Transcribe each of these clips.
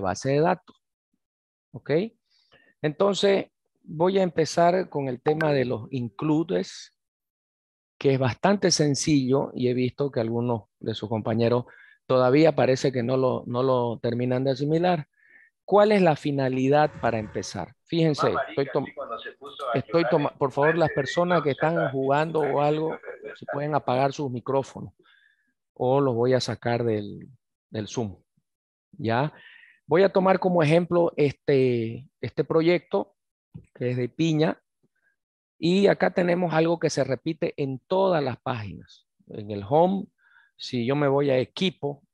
base de datos. ¿Ok? Entonces, voy a empezar con el tema de los includes, que es bastante sencillo y he visto que algunos de sus compañeros todavía parece que no lo terminan de asimilar. ¿Cuál es la finalidad para empezar? Fíjense, por favor, las personas que están jugando o algo, si pueden apagar sus micrófonos o los voy a sacar del Zoom. ¿Ya? Voy a tomar como ejemplo este proyecto que es de piña y acá tenemos algo que se repite en todas las páginas. En el home, si yo me voy a equipo,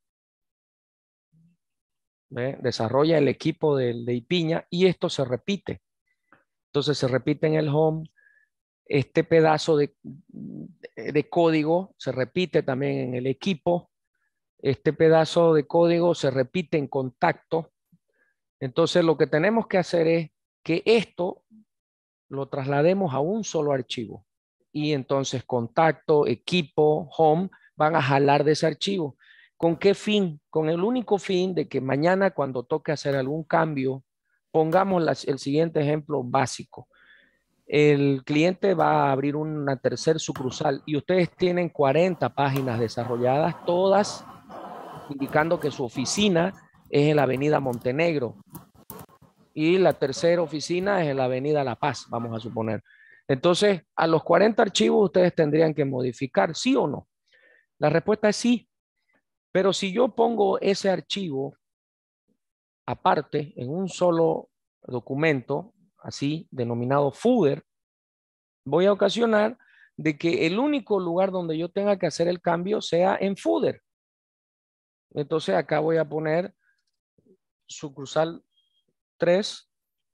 ¿ve? Desarrolla el equipo de piña y esto se repite. Entonces se repite en el home. Este pedazo de código se repite también en el equipo. Este pedazo de código se repite en contacto. Entonces lo que tenemos que hacer es que esto lo traslademos a un solo archivo. Y entonces contacto, equipo, home van a jalar de ese archivo. ¿Con qué fin? Con el único fin de que mañana cuando toque hacer algún cambio, pongamos el siguiente ejemplo básico. El cliente va a abrir una tercer sucursal y ustedes tienen 40 páginas desarrolladas, todas indicando que su oficina es en la avenida Montenegro y la tercera oficina es en la avenida La Paz, vamos a suponer. Entonces, a los 40 archivos ustedes tendrían que modificar, ¿sí o no? La respuesta es sí, pero si yo pongo ese archivo aparte en un solo documento, así denominado footer, voy a ocasionar de que el único lugar donde yo tenga que hacer el cambio sea en footer. Entonces acá voy a poner sucursal 3,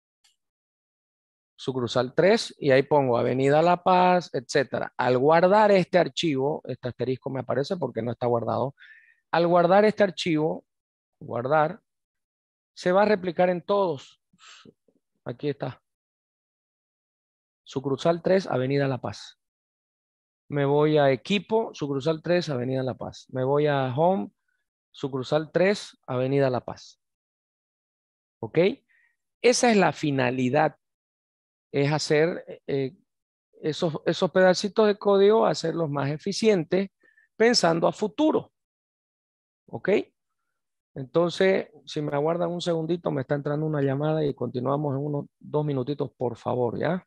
sucursal 3 y ahí pongo Avenida La Paz, etcétera. Al guardar este archivo, este asterisco me aparece porque no está guardado. Al guardar este archivo, guardar, se va a replicar en todos. Aquí está. Sucursal 3, Avenida La Paz. Me voy a equipo, sucursal 3, Avenida La Paz. Me voy a home, sucursal 3, Avenida La Paz. ¿Ok? Esa es la finalidad, es hacer esos pedacitos de código, hacerlos más eficientes, pensando a futuro. ¿Ok? Entonces, si me aguardan un segundito, me está entrando una llamada y continuamos en unos 2 minutitos, por favor, ¿ya?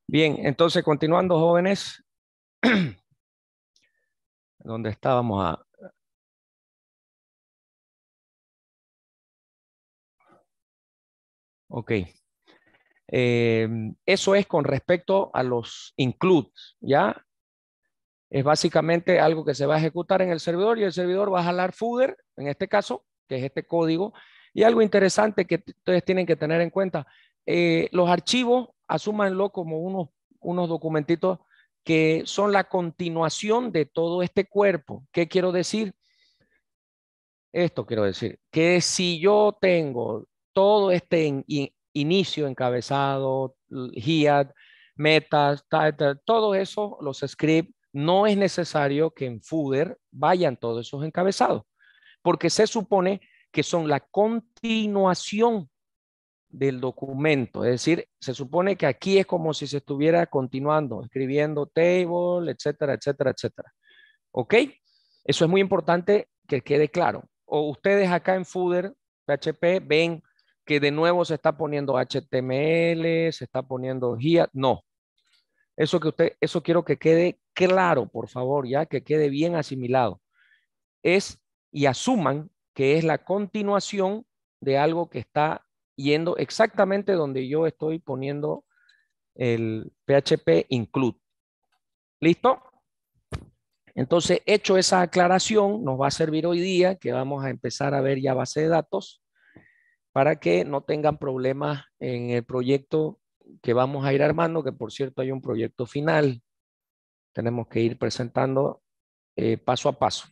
Bien, entonces continuando, jóvenes, ¿dónde estábamos? Ok. Eso es con respecto a los includes, ¿ya? Es básicamente algo que se va a ejecutar en el servidor y el servidor va a jalar footer, en este caso, que es este código. Y algo interesante que ustedes tienen que tener en cuenta, los archivos, asúmanlo como unos documentitos que son la continuación de todo este cuerpo. ¿Qué quiero decir? Esto quiero decir, que si yo tengo todo este inicio, encabezado, head, metas, title, todo eso, los scripts, no es necesario que en footer vayan todos esos encabezados, porque se supone que son la continuación del documento. Es decir, se supone que aquí es como si se estuviera continuando, escribiendo table, etcétera, etcétera, etcétera. ¿Ok? Eso es muy importante que quede claro. O ustedes acá en Footer, PHP, ven que de nuevo se está poniendo HTML, se está poniendo GIA. No, eso quiero que quede claro, por favor, ya que quede bien asimilado. Es y asuman que es la continuación de algo que está yendo exactamente donde yo estoy poniendo el PHP include. ¿Listo? Entonces, hecho esa aclaración, nos va a servir hoy día que vamos a empezar a ver ya base de datos para que no tengan problemas en el proyecto que vamos a ir armando, que por cierto hay un proyecto final. Tenemos que ir presentando paso a paso.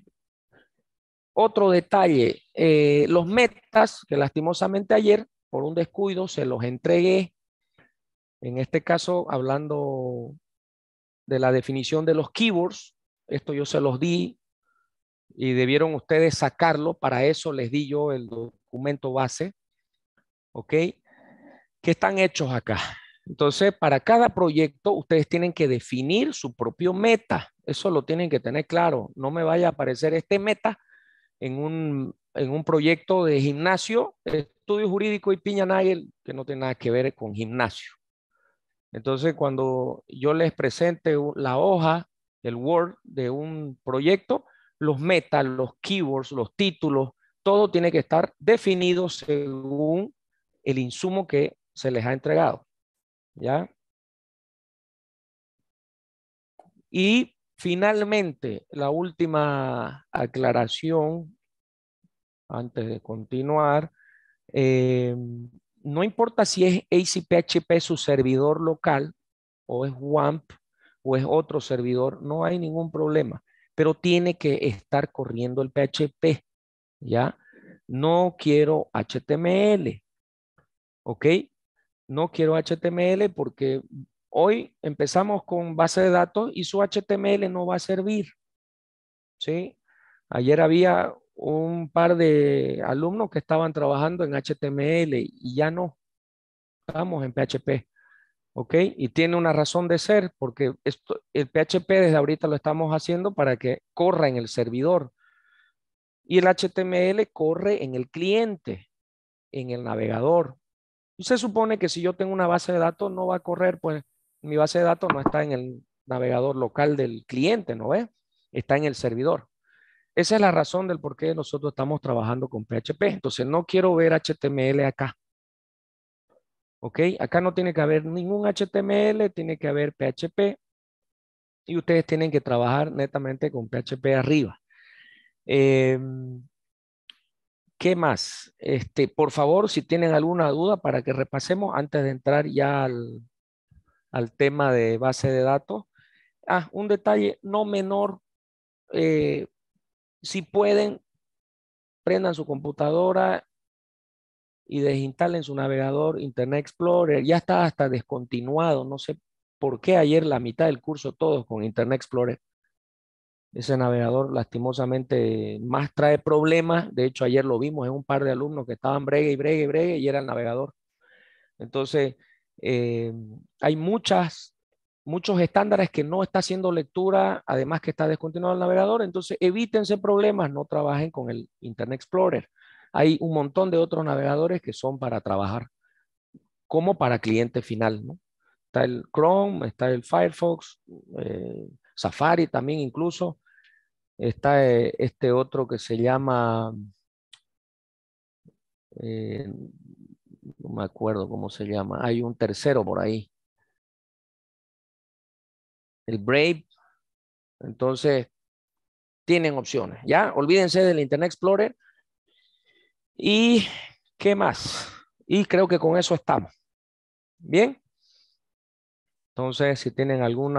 Otro detalle, los metas que lastimosamente ayer por un descuido se los entregué, en este caso hablando de la definición de los keywords, esto yo se los di y debieron ustedes sacarlo. Para eso les di yo el documento base, ¿ok? Que están hechos acá. Entonces, para cada proyecto, ustedes tienen que definir su propio meta. Eso lo tienen que tener claro. No me vaya a aparecer este meta en un proyecto de gimnasio, estudio jurídico y Piña Nagel, que no tiene nada que ver con gimnasio. Entonces, cuando yo les presente la hoja, el Word de un proyecto, los metas, los keywords, los títulos, todo tiene que estar definido según el insumo que se les ha entregado. ¿Ya? Y finalmente, la última aclaración antes de continuar. eh, no importa si es ACPHP su servidor local o es WAMP o es otro servidor, no hay ningún problema, pero tiene que estar corriendo el PHP, ¿ya? No quiero HTML, ¿ok? No quiero HTML porque hoy empezamos con base de datos y su HTML no va a servir, ¿sí? Ayer había un par de alumnos que estaban trabajando en HTML y ya no, estamos en PHP. ¿Ok? Y tiene una razón de ser, porque el PHP desde ahorita lo estamos haciendo para que corra en el servidor y el HTML corre en el cliente, en el navegador. Y se supone que si yo tengo una base de datos, no va a correr, pues mi base de datos no está en el navegador local del cliente, ¿no ve? Está en el servidor. Esa es la razón del por qué nosotros estamos trabajando con PHP. Entonces, no quiero ver HTML acá. ¿Ok? Acá no tiene que haber ningún HTML, tiene que haber PHP y ustedes tienen que trabajar netamente con PHP arriba. Eh, ¿Qué más? Por favor, si tienen alguna duda para que repasemos antes de entrar ya al tema de base de datos. Ah, un detalle no menor, eh, si pueden, prendan su computadora y desinstalen su navegador Internet Explorer. Ya está hasta descontinuado. No sé por qué ayer la mitad del curso todos con Internet Explorer. Ese navegador lastimosamente más trae problemas. De hecho, ayer lo vimos en un par de alumnos que estaban bregue y bregue y bregue y era el navegador. Entonces, eh, hay muchos estándares que no está haciendo lectura, además que está descontinuado el navegador. Entonces, evítense problemas, no trabajen con el Internet Explorer. Hay un montón de otros navegadores que son para trabajar como para cliente final, ¿no? Está el Chrome, está el Firefox, Safari también incluso. Está este otro que se llama, eh, no me acuerdo cómo se llama. Hay un tercero por ahí, el Brave. Entonces, tienen opciones. Ya, olvídense del Internet Explorer. ¿Y qué más? Y creo que con eso estamos. Bien. Entonces, si tienen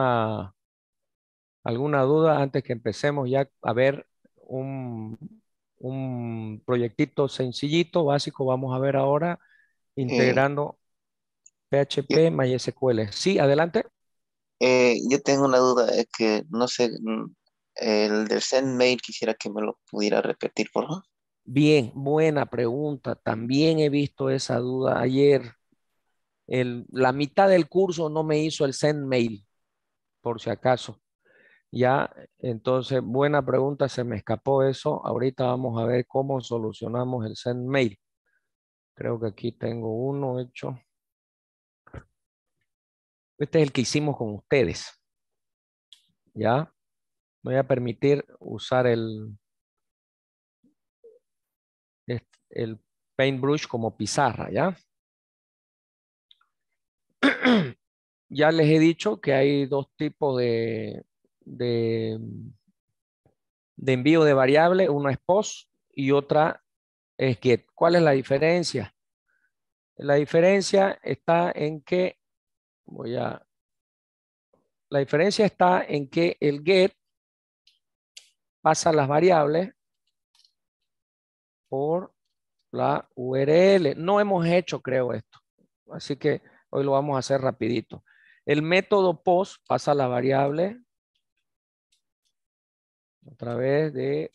alguna duda antes que empecemos ya a ver un, un proyectito sencillito, básico, vamos a ver ahora Eh, integrando yo, PHP MySQL. Sí, adelante. yo tengo una duda, es que no sé, el del SendMail quisiera que me lo pudiera repetir, por favor. Bien, buena pregunta. También he visto esa duda ayer. La mitad del curso no me hizo el send mail, por si acaso. Ya, entonces, buena pregunta, se me escapó eso. Ahorita vamos a ver cómo solucionamos el send mail. Creo que aquí tengo uno hecho. Este es el que hicimos con ustedes. Ya, voy a permitir usar el Paintbrush como pizarra, ¿ya? Ya les he dicho que hay dos tipos de, de envío de variable. Uno es post y otra es get. ¿Cuál es la diferencia? La diferencia está en que, voy a, la diferencia está en que el get pasa las variables por la URL. No hemos hecho, creo, esto. Así que hoy lo vamos a hacer rapidito. El método post pasa la variable a través de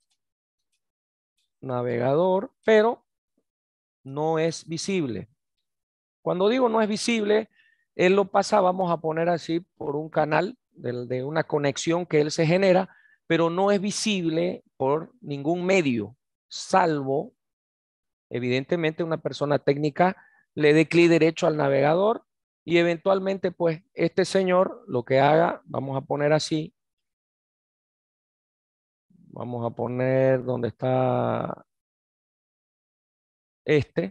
navegador, pero no es visible. Cuando digo no es visible, él lo pasa, vamos a poner así, por un canal de una conexión que él se genera, pero no es visible por ningún medio, salvo, evidentemente, una persona técnica le dé clic derecho al navegador y eventualmente, pues, este señor lo que haga, vamos a poner así, vamos a poner donde está este,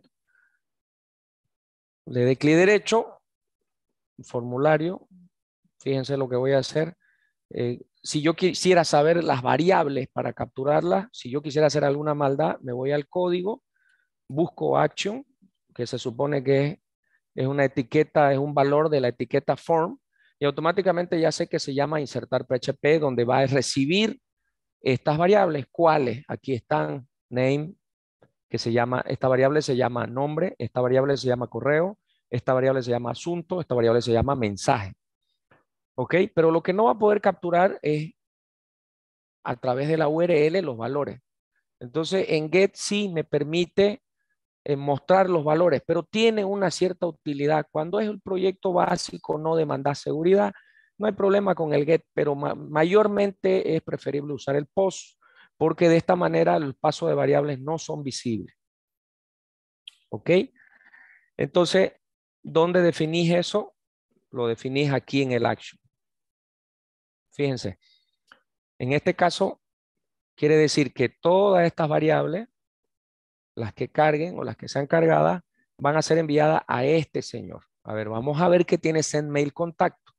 le dé clic derecho, formulario, fíjense lo que voy a hacer. Si yo quisiera saber las variables para capturarlas, si yo quisiera hacer alguna maldad, me voy al código, busco action, que se supone que es una etiqueta, es un valor de la etiqueta form, y automáticamente ya sé que se llama insertar PHP, donde va a recibir estas variables. ¿Cuáles? Aquí están name, que se llama, esta variable se llama nombre, esta variable se llama correo, esta variable se llama asunto, esta variable se llama mensaje. ¿Ok? Pero lo que no va a poder capturar es a través de la URL los valores. Entonces, en Get sí me permite mostrar los valores, pero tiene una cierta utilidad. Cuando es el proyecto básico, no demanda seguridad, no hay problema con el Get, pero mayormente es preferible usar el POST, porque de esta manera el paso de variables no son visibles. ¿Ok? Entonces, ¿dónde definís eso? Lo definís aquí en el action. Fíjense, en este caso, quiere decir que todas estas variables, las que carguen o las que sean cargadas, van a ser enviadas a este señor. A ver, vamos a ver qué tiene SendMail contacto.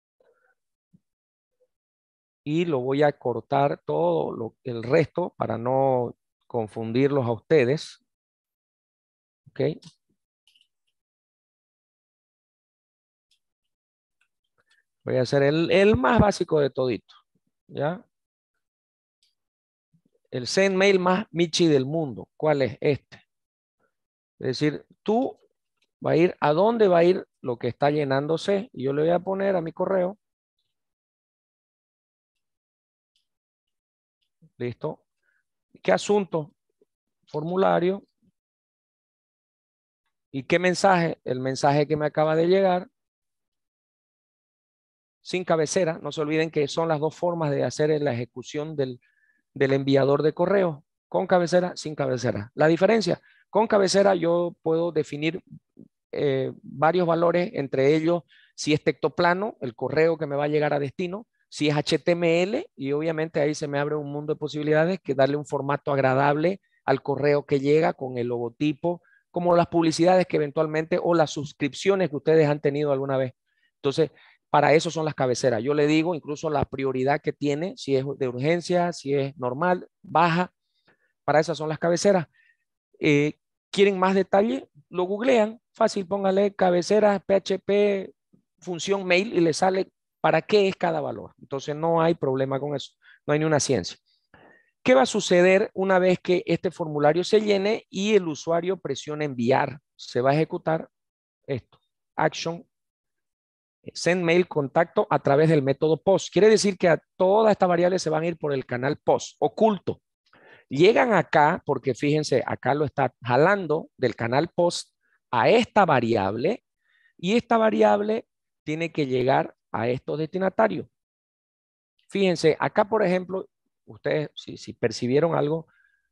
Y lo voy a cortar todo el resto para no confundirlos a ustedes. ¿Ok? Voy a hacer el más básico de todito. ¿Ya? El SendMail más Michi del mundo. ¿Cuál es este? Es decir, tú va a ir a dónde va a ir lo que está llenándose. Y yo le voy a poner a mi correo. Listo. ¿Qué asunto? Formulario. ¿Y qué mensaje? El mensaje que me acaba de llegar sin cabecera. No se olviden que son las dos formas de hacer la ejecución del enviador de correo. Con cabecera, sin cabecera. La diferencia, con cabecera yo puedo definir varios valores, entre ellos Si es texto plano, el correo que me va a llegar a destino. Si es HTML, y obviamente ahí se me abre un mundo de posibilidades que darle un formato agradable al correo que llega con el logotipo, como las publicidades que eventualmente o las suscripciones que ustedes han tenido alguna vez. Entonces, para eso son las cabeceras. Yo le digo incluso la prioridad que tiene, si es de urgencia, si es normal, baja, para esas son las cabeceras. Eh, ¿Quieren más detalle? Lo googlean, fácil, póngale cabeceras, PHP, función mail y le sale para qué es cada valor. Entonces no hay problema con eso, no hay ni una ciencia. ¿Qué va a suceder una vez que este formulario se llene y el usuario presione enviar? Se va a ejecutar esto, action, send mail contacto a través del método post. Quiere decir que a todas estas variables se van a ir por el canal post, oculto. Llegan acá, porque fíjense, acá lo está jalando del canal post a esta variable y esta variable tiene que llegar a estos destinatarios. Fíjense, acá por ejemplo, ustedes si percibieron algo,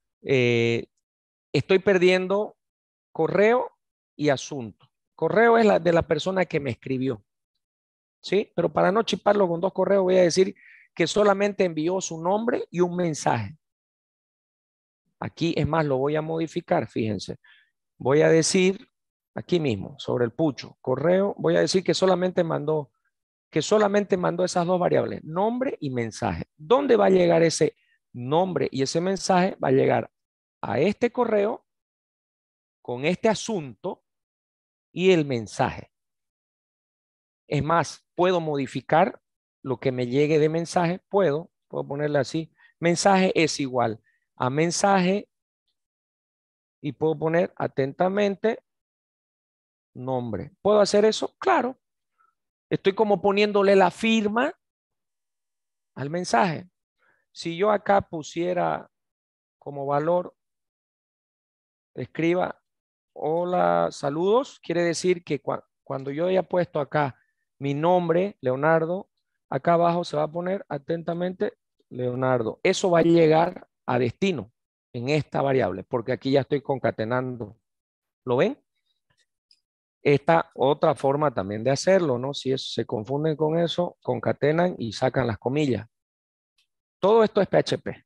estoy perdiendo correo y asunto. Correo es la de la persona que me escribió, ¿sí? Pero para no chiparlo con dos correos voy a decir que solamente envió su nombre y un mensaje. Aquí es más, lo voy a modificar, fíjense. Voy a decir aquí mismo sobre el pucho, correo, voy a decir que solamente mandó esas dos variables, nombre y mensaje. ¿Dónde va a llegar ese nombre y ese mensaje? Va a llegar a este correo con este asunto y el mensaje. Es más, puedo modificar lo que me llegue de mensaje, puedo ponerle así, mensaje es igual a mensaje y puedo poner atentamente nombre. ¿Puedo hacer eso? Claro. Estoy como poniéndole la firma al mensaje. Si yo acá pusiera como valor, escriba hola, saludos, quiere decir que cuando yo haya puesto acá mi nombre, Leonardo, acá abajo se va a poner atentamente Leonardo. Eso va a llegar a destino en esta variable, porque aquí ya estoy concatenando. ¿Lo ven? Esta otra forma también de hacerlo, ¿no? Si se confunden con eso, concatenan y sacan las comillas. Todo esto es PHP.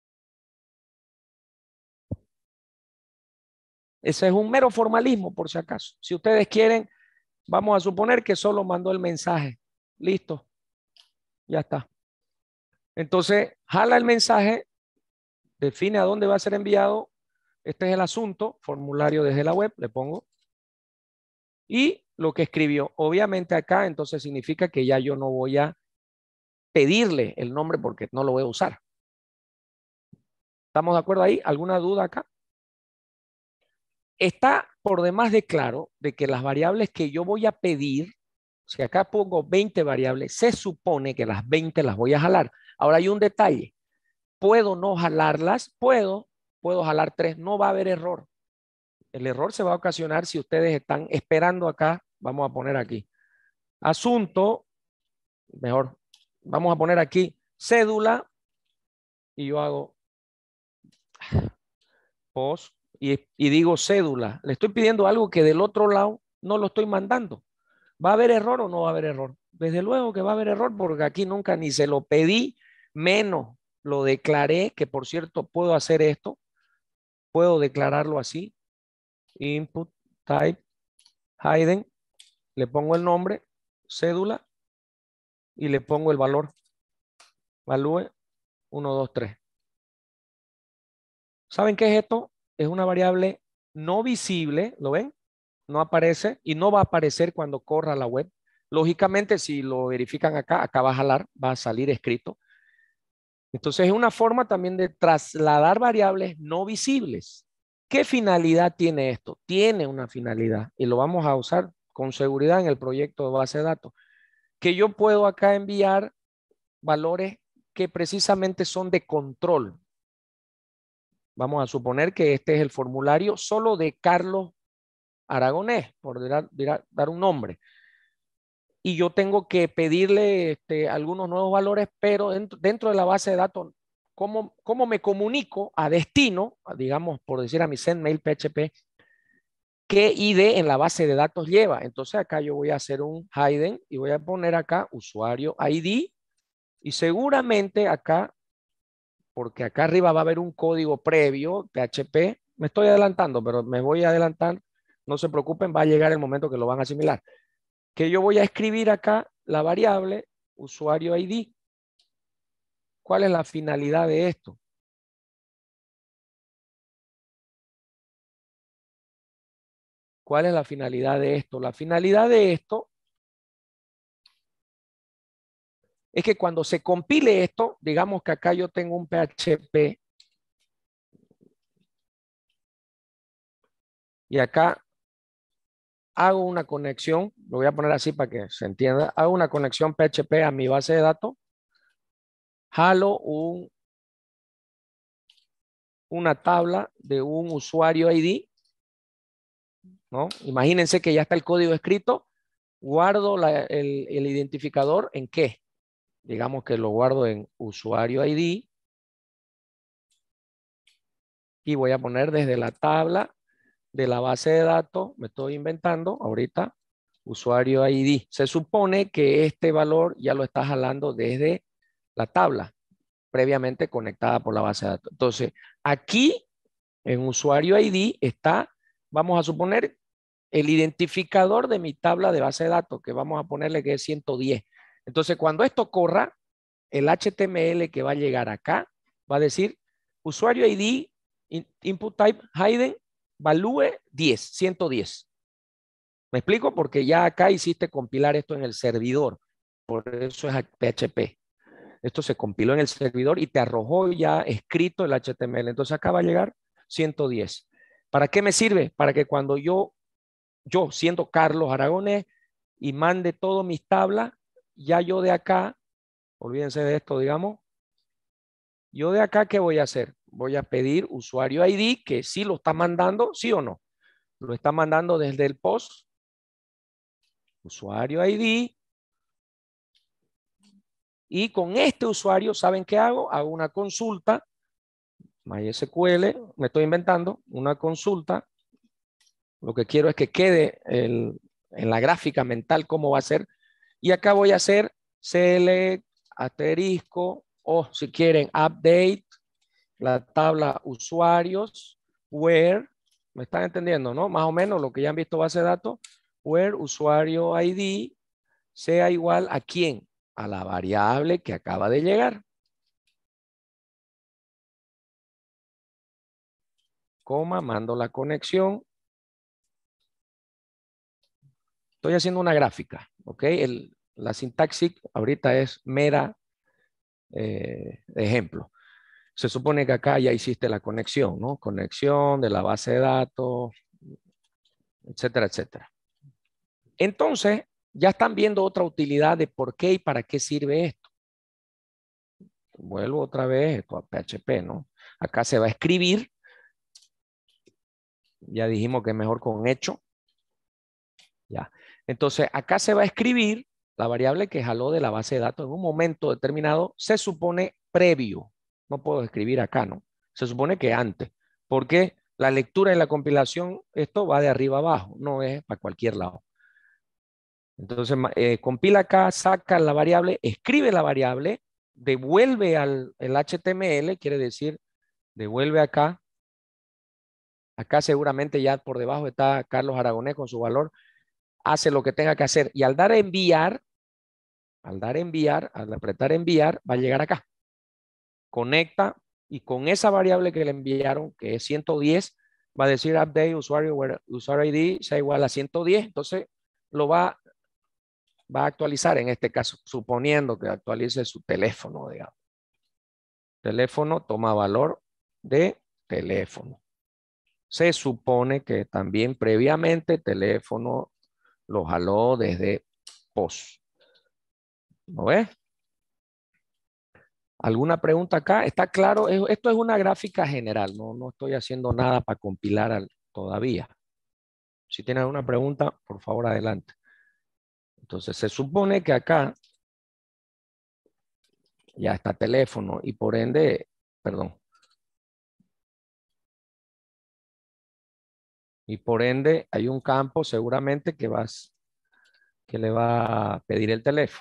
Ese es un mero formalismo, por si acaso. Si ustedes quieren, vamos a suponer que solo mandó el mensaje. Listo, ya está. Entonces, jala el mensaje, define a dónde va a ser enviado. Este es el asunto, formulario desde la web, le pongo. Y lo que escribió, obviamente acá, entonces significa que ya yo no voy a pedirle el nombre porque no lo voy a usar. ¿Estamos de acuerdo ahí? ¿Alguna duda acá? Está por demás de claro de que las variables que yo voy a pedir, si acá pongo 20 variables, se supone que las 20 las voy a jalar. Ahora hay un detalle. ¿Puedo no jalarlas? Puedo jalar 3. No va a haber error. El error se va a ocasionar si ustedes están esperando acá. Vamos a poner aquí. Asunto, mejor. Vamos a poner aquí cédula y yo hago post y digo cédula. Le estoy pidiendo algo que del otro lado no lo estoy mandando. ¿Va a haber error o no va a haber error? Desde luego que va a haber error porque aquí nunca ni se lo pedí, menos lo declaré, que por cierto puedo hacer esto, puedo declararlo así, input type hidden, le pongo el nombre, cédula y le pongo el valor, value 1, 2, 3. ¿Saben qué es esto? Es una variable no visible, ¿lo ven? No aparece y no va a aparecer cuando corra la web. Lógicamente, si lo verifican acá, acá va a jalar, va a salir escrito. Entonces, es una forma también de trasladar variables no visibles. ¿Qué finalidad tiene esto? Tiene una finalidad y lo vamos a usar con seguridad en el proyecto de base de datos. Que yo puedo acá enviar valores que precisamente son de control. Vamos a suponer que este es el formulario solo de Carlos Aragonés, por dar un nombre. Y yo tengo que pedirle algunos nuevos valores, pero dentro de la base de datos, ¿cómo me comunico a destino, digamos, por decir a mi send mail PHP, qué ID en la base de datos lleva. Entonces acá yo voy a hacer un hidden y voy a poner acá usuario ID y seguramente acá, porque acá arriba va a haber un código previo, PHP, me estoy adelantando, pero me voy a adelantar, no se preocupen, va a llegar el momento que lo van a asimilar, que yo voy a escribir acá la variable usuario ID. ¿Cuál es la finalidad de esto? ¿Cuál es la finalidad de esto? La finalidad de esto es que cuando se compile esto, digamos que acá yo tengo un PHP y acá hago una conexión, lo voy a poner así para que se entienda, hago una conexión PHP a mi base de datos, jalo una tabla de un usuario ID, ¿no? Imagínense que ya está el código escrito, guardo el identificador en qué. Digamos que lo guardo en usuario ID y voy a poner desde la tabla de la base de datos, me estoy inventando ahorita, usuario ID. Se supone que este valor ya lo está jalando desde la tabla previamente conectada por la base de datos. Entonces, aquí en usuario ID está, vamos a suponer, el identificador de mi tabla de base de datos, que vamos a ponerle que es 110. Entonces, cuando esto corra, el HTML que va a llegar acá va a decir usuario ID, input type hidden, value 10, 110. ¿Me explico? Porque ya acá hiciste compilar esto en el servidor. Por eso es PHP. Esto se compiló en el servidor y te arrojó ya escrito el HTML. Entonces acá va a llegar 110. ¿Para qué me sirve? Para que cuando yo siendo Carlos Aragonés y mande todas mis tablas, ya yo de acá, olvídense de esto, digamos, yo de acá, ¿qué voy a hacer? Voy a pedir usuario ID, que sí lo está mandando, sí o no. Lo está mandando desde el post, usuario ID, y con este usuario, ¿saben qué hago? Hago una consulta, MySQL, me estoy inventando, una consulta. Lo que quiero es que quede en la gráfica mental cómo va a ser. Y acá voy a hacer select, asterisco, o si quieren, update, la tabla usuarios, where, ¿me están entendiendo, no? Más o menos lo que ya han visto base de datos, where usuario ID sea igual a quién, a la variable que acaba de llegar, coma, mando la conexión. Estoy haciendo una gráfica, ¿ok? La sintaxis ahorita es mera ejemplo. Se supone que acá ya hiciste la conexión, ¿no? Conexión de la base de datos, etcétera, etcétera. Entonces, ya están viendo otra utilidad de por qué y para qué sirve esto. Vuelvo otra vez esto a PHP, ¿no? Acá se va a escribir. Ya dijimos que es mejor con hecho. Ya. Entonces, acá se va a escribir la variable que jaló de la base de datos en un momento determinado. Se supone previo. No puedo escribir acá, ¿no? Se supone que antes. Porque la lectura y la compilación, esto va de arriba abajo, no es para cualquier lado. Entonces, compila acá, saca la variable, escribe la variable, devuelve al el HTML, quiere decir, devuelve acá. Acá seguramente ya por debajo está Carlos Aragonés con su valor, hace lo que tenga que hacer. Y al enviar, al apretar enviar, va a llegar acá. Conecta y con esa variable que le enviaron, que es 110, va a decir update usuario, usuario ID sea igual a 110. Entonces, lo va a actualizar en este caso, suponiendo que actualice su teléfono, digamos. Teléfono toma valor de teléfono. Se supone que también previamente teléfono lo jaló desde post. ¿No ves? ¿Alguna pregunta acá? ¿Está claro? Esto es una gráfica general, no estoy haciendo nada para compilar todavía. Si tienen alguna pregunta, por favor, adelante. Entonces, se supone que acá ya está teléfono y por ende, perdón, Y por ende hay un campo seguramente que le va a pedir el teléfono.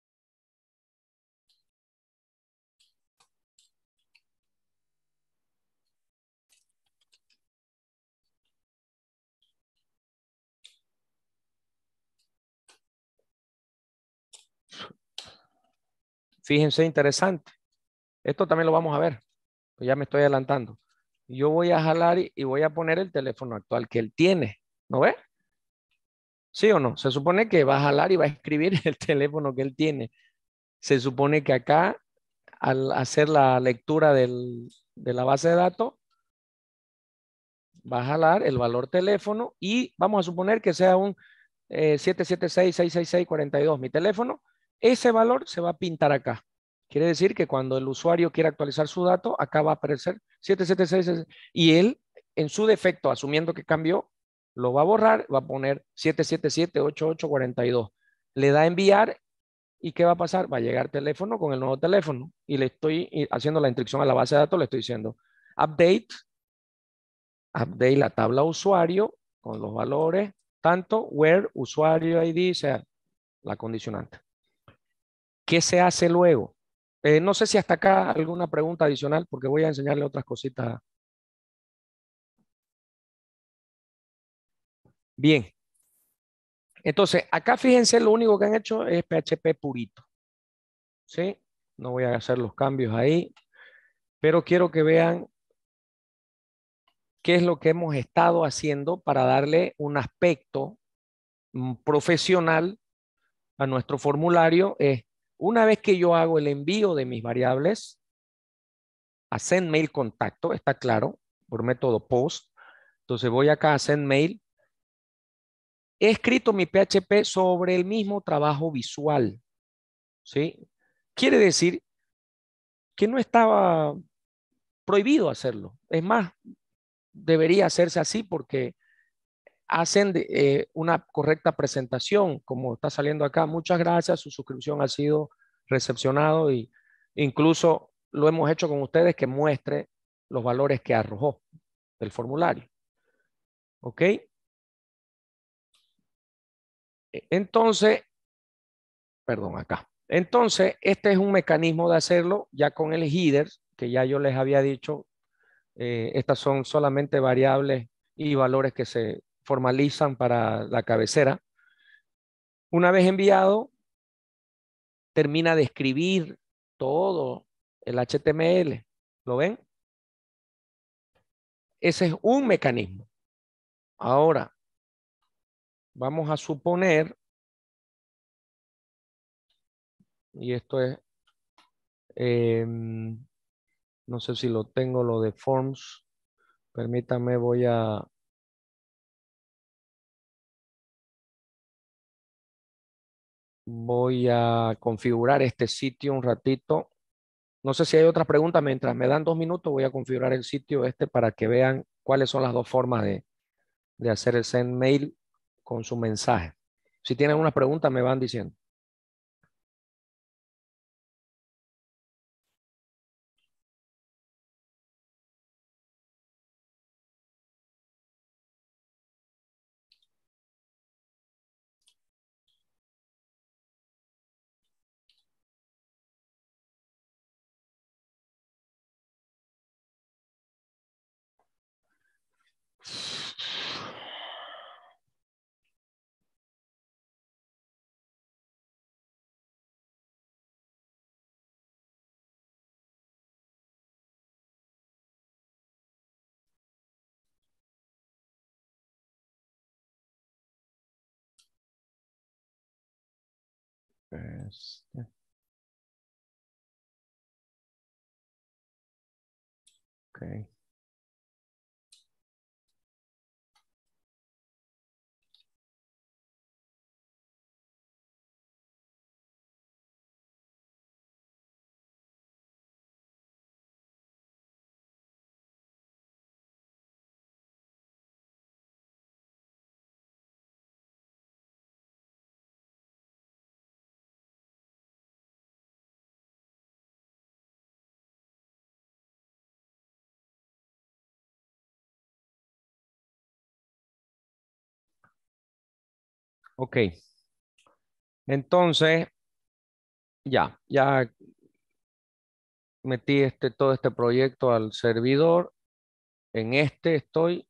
Fíjense, interesante. Esto también lo vamos a ver. Pues ya me estoy adelantando. Yo voy a jalar y voy a poner el teléfono actual que él tiene. ¿No ve? ¿Sí o no? Se supone que va a jalar y va a escribir el teléfono que él tiene. Se supone que acá, al hacer la lectura de la base de datos, va a jalar el valor teléfono y vamos a suponer que sea un 776-666-42, mi teléfono. Ese valor se va a pintar acá. Quiere decir que cuando el usuario quiera actualizar su dato, acá va a aparecer 776 y él, en su defecto, asumiendo que cambió, lo va a borrar, va a poner 777-8842. Le da a enviar y ¿qué va a pasar? Va a llegar teléfono con el nuevo teléfono y le estoy haciendo la instrucción a la base de datos, le estoy diciendo update, update la tabla usuario con los valores, tanto where, usuario ID, o sea, la condicionante. ¿Qué se hace luego? No sé si hasta acá alguna pregunta adicional, porque voy a enseñarle otras cositas. Bien, entonces acá fíjense, lo único que han hecho es PHP purito, ¿sí? No voy a hacer los cambios ahí, pero quiero que vean qué es lo que hemos estado haciendo para darle un aspecto profesional a nuestro formulario. Es una vez que yo hago el envío de mis variables a send mail contacto, está claro, por método post. Entonces voy acá a send mail. He escrito mi PHP sobre el mismo trabajo visual, ¿sí? Quiere decir que no estaba prohibido hacerlo. Es más, debería hacerse así porque hacen una correcta presentación, como está saliendo acá. Muchas gracias, su suscripción ha sido recepcionado y incluso lo hemos hecho con ustedes que muestre los valores que arrojó del formulario. ¿Ok? Entonces, perdón, acá. Entonces, este es un mecanismo de hacerlo ya con el header, que ya yo les había dicho, estas son solamente variables y valores que se formalizan para la cabecera. Una vez enviado, termina de escribir todo el HTML. ¿Lo ven? Ese es un mecanismo. Ahora, vamos a suponer, y esto es, no sé si lo tengo, lo de forms. Permítanme, voy a configurar este sitio un ratito. No sé si hay otra pregunta. Mientras me dan 2 minutos, voy a configurar el sitio este para que vean cuáles son las dos formas de hacer el send mail con su mensaje. Si tienen una pregunta, me van diciendo. Este, ok. Ok. Entonces, ya metí todo este proyecto al servidor. En este estoy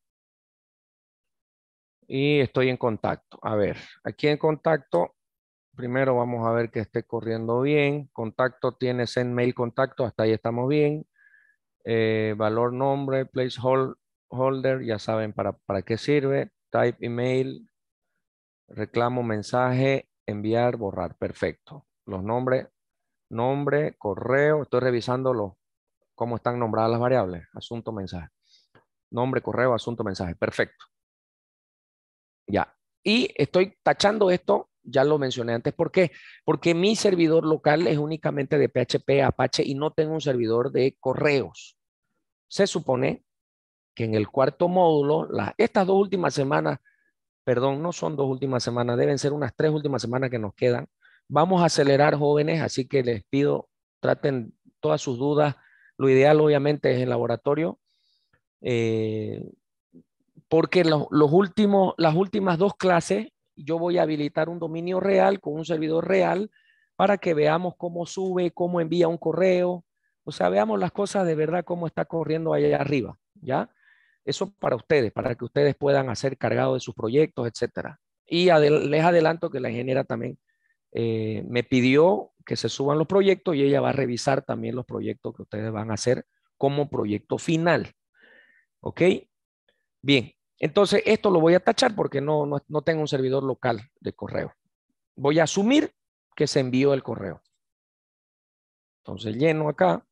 y estoy en contacto. A ver, aquí en contacto, primero vamos a ver que esté corriendo bien. Contacto tiene send mail contacto, hasta ahí estamos bien. Valor nombre, placeholder, ya saben para qué sirve. Type email, reclamo mensaje, enviar, borrar. Perfecto. Los nombres, nombre, correo. Estoy revisando cómo están nombradas las variables. Asunto, mensaje. Nombre, correo, asunto, mensaje. Perfecto. Ya. Y estoy tachando esto, ya lo mencioné antes. ¿Por qué? Porque mi servidor local es únicamente de PHP, Apache y no tengo un servidor de correos. Se supone que en el cuarto módulo, estas 2 últimas semanas, perdón, no son 2 últimas semanas, deben ser unas 3 últimas semanas que nos quedan. Vamos a acelerar, jóvenes, así que les pido, traten todas sus dudas. Lo ideal, obviamente, es el laboratorio. Eh, Porque las últimas 2 clases yo voy a habilitar un dominio real con un servidor real para que veamos cómo sube, cómo envía un correo, o sea, veamos las cosas de verdad cómo está corriendo allá arriba, ¿ya? Eso para ustedes, para que ustedes puedan hacer cargado de sus proyectos, etcétera. Y les adelanto que la ingeniera también me pidió que se suban los proyectos y ella va a revisar también los proyectos que ustedes van a hacer como proyecto final, ¿ok? Bien, entonces esto lo voy a tachar porque no tengo un servidor local de correo. Voy a asumir que se envió el correo. Entonces lleno acá,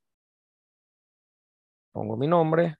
pongo mi nombre,